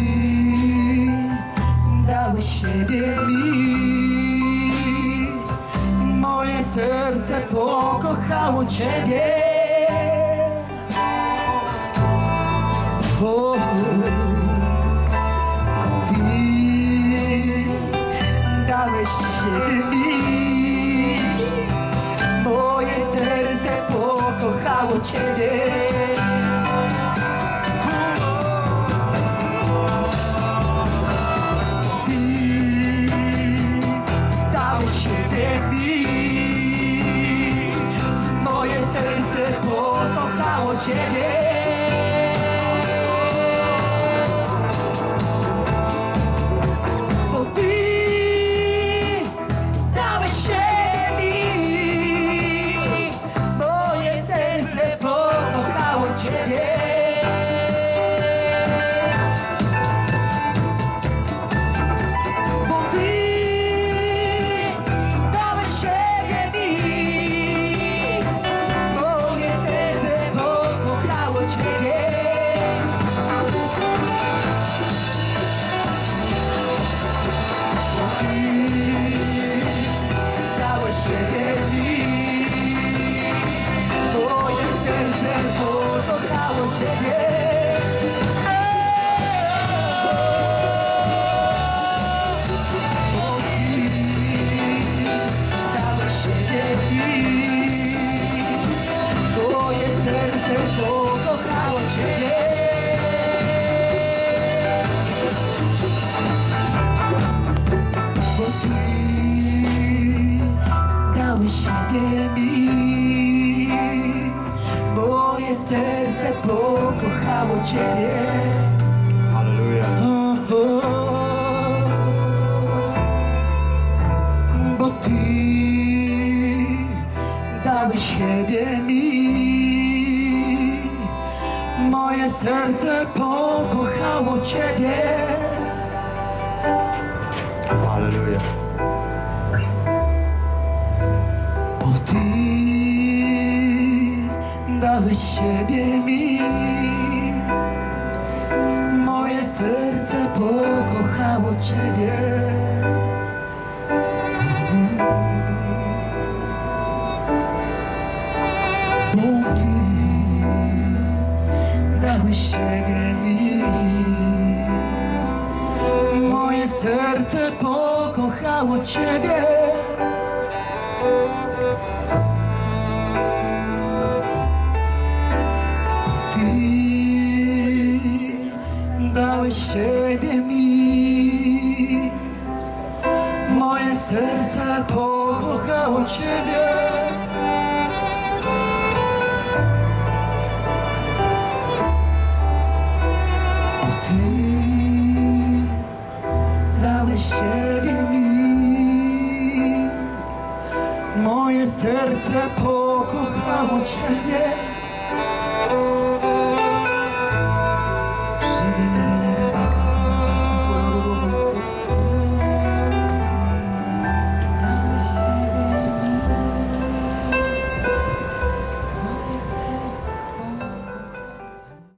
dałeś siebie mi, moje serce pokochało Ciebie. Ty dałeś siebie mi, moje serce pokochało Ciebie. Pokochało Ciebie. Bo Ty dałeś siebie mi, moje serce pokochało Ciebie. Bo Ty dałeś siebie mi, moje serce pokochało Ciebie. Dałeś siebie mi, moje serce pokochało Ciebie. Dałeś siebie mi, moje serce pokochało Ciebie. Bo Ty dałeś siebie mi, moje serce pokochało Ciebie. Halleluja. Bo Ty dałeś siebie mi, moje serce pokochało Ciebie. Halleluja. Bo Ty dałeś siebie mi, moje serce pokochało Ciebie. Bo Ty dałeś siebie mi, moje serce pokochało Ciebie. Ty dałeś siebie mi, moje serce pokochało Ciebie. Ty dałeś siebie mi, moje serce pokochało Ciebie.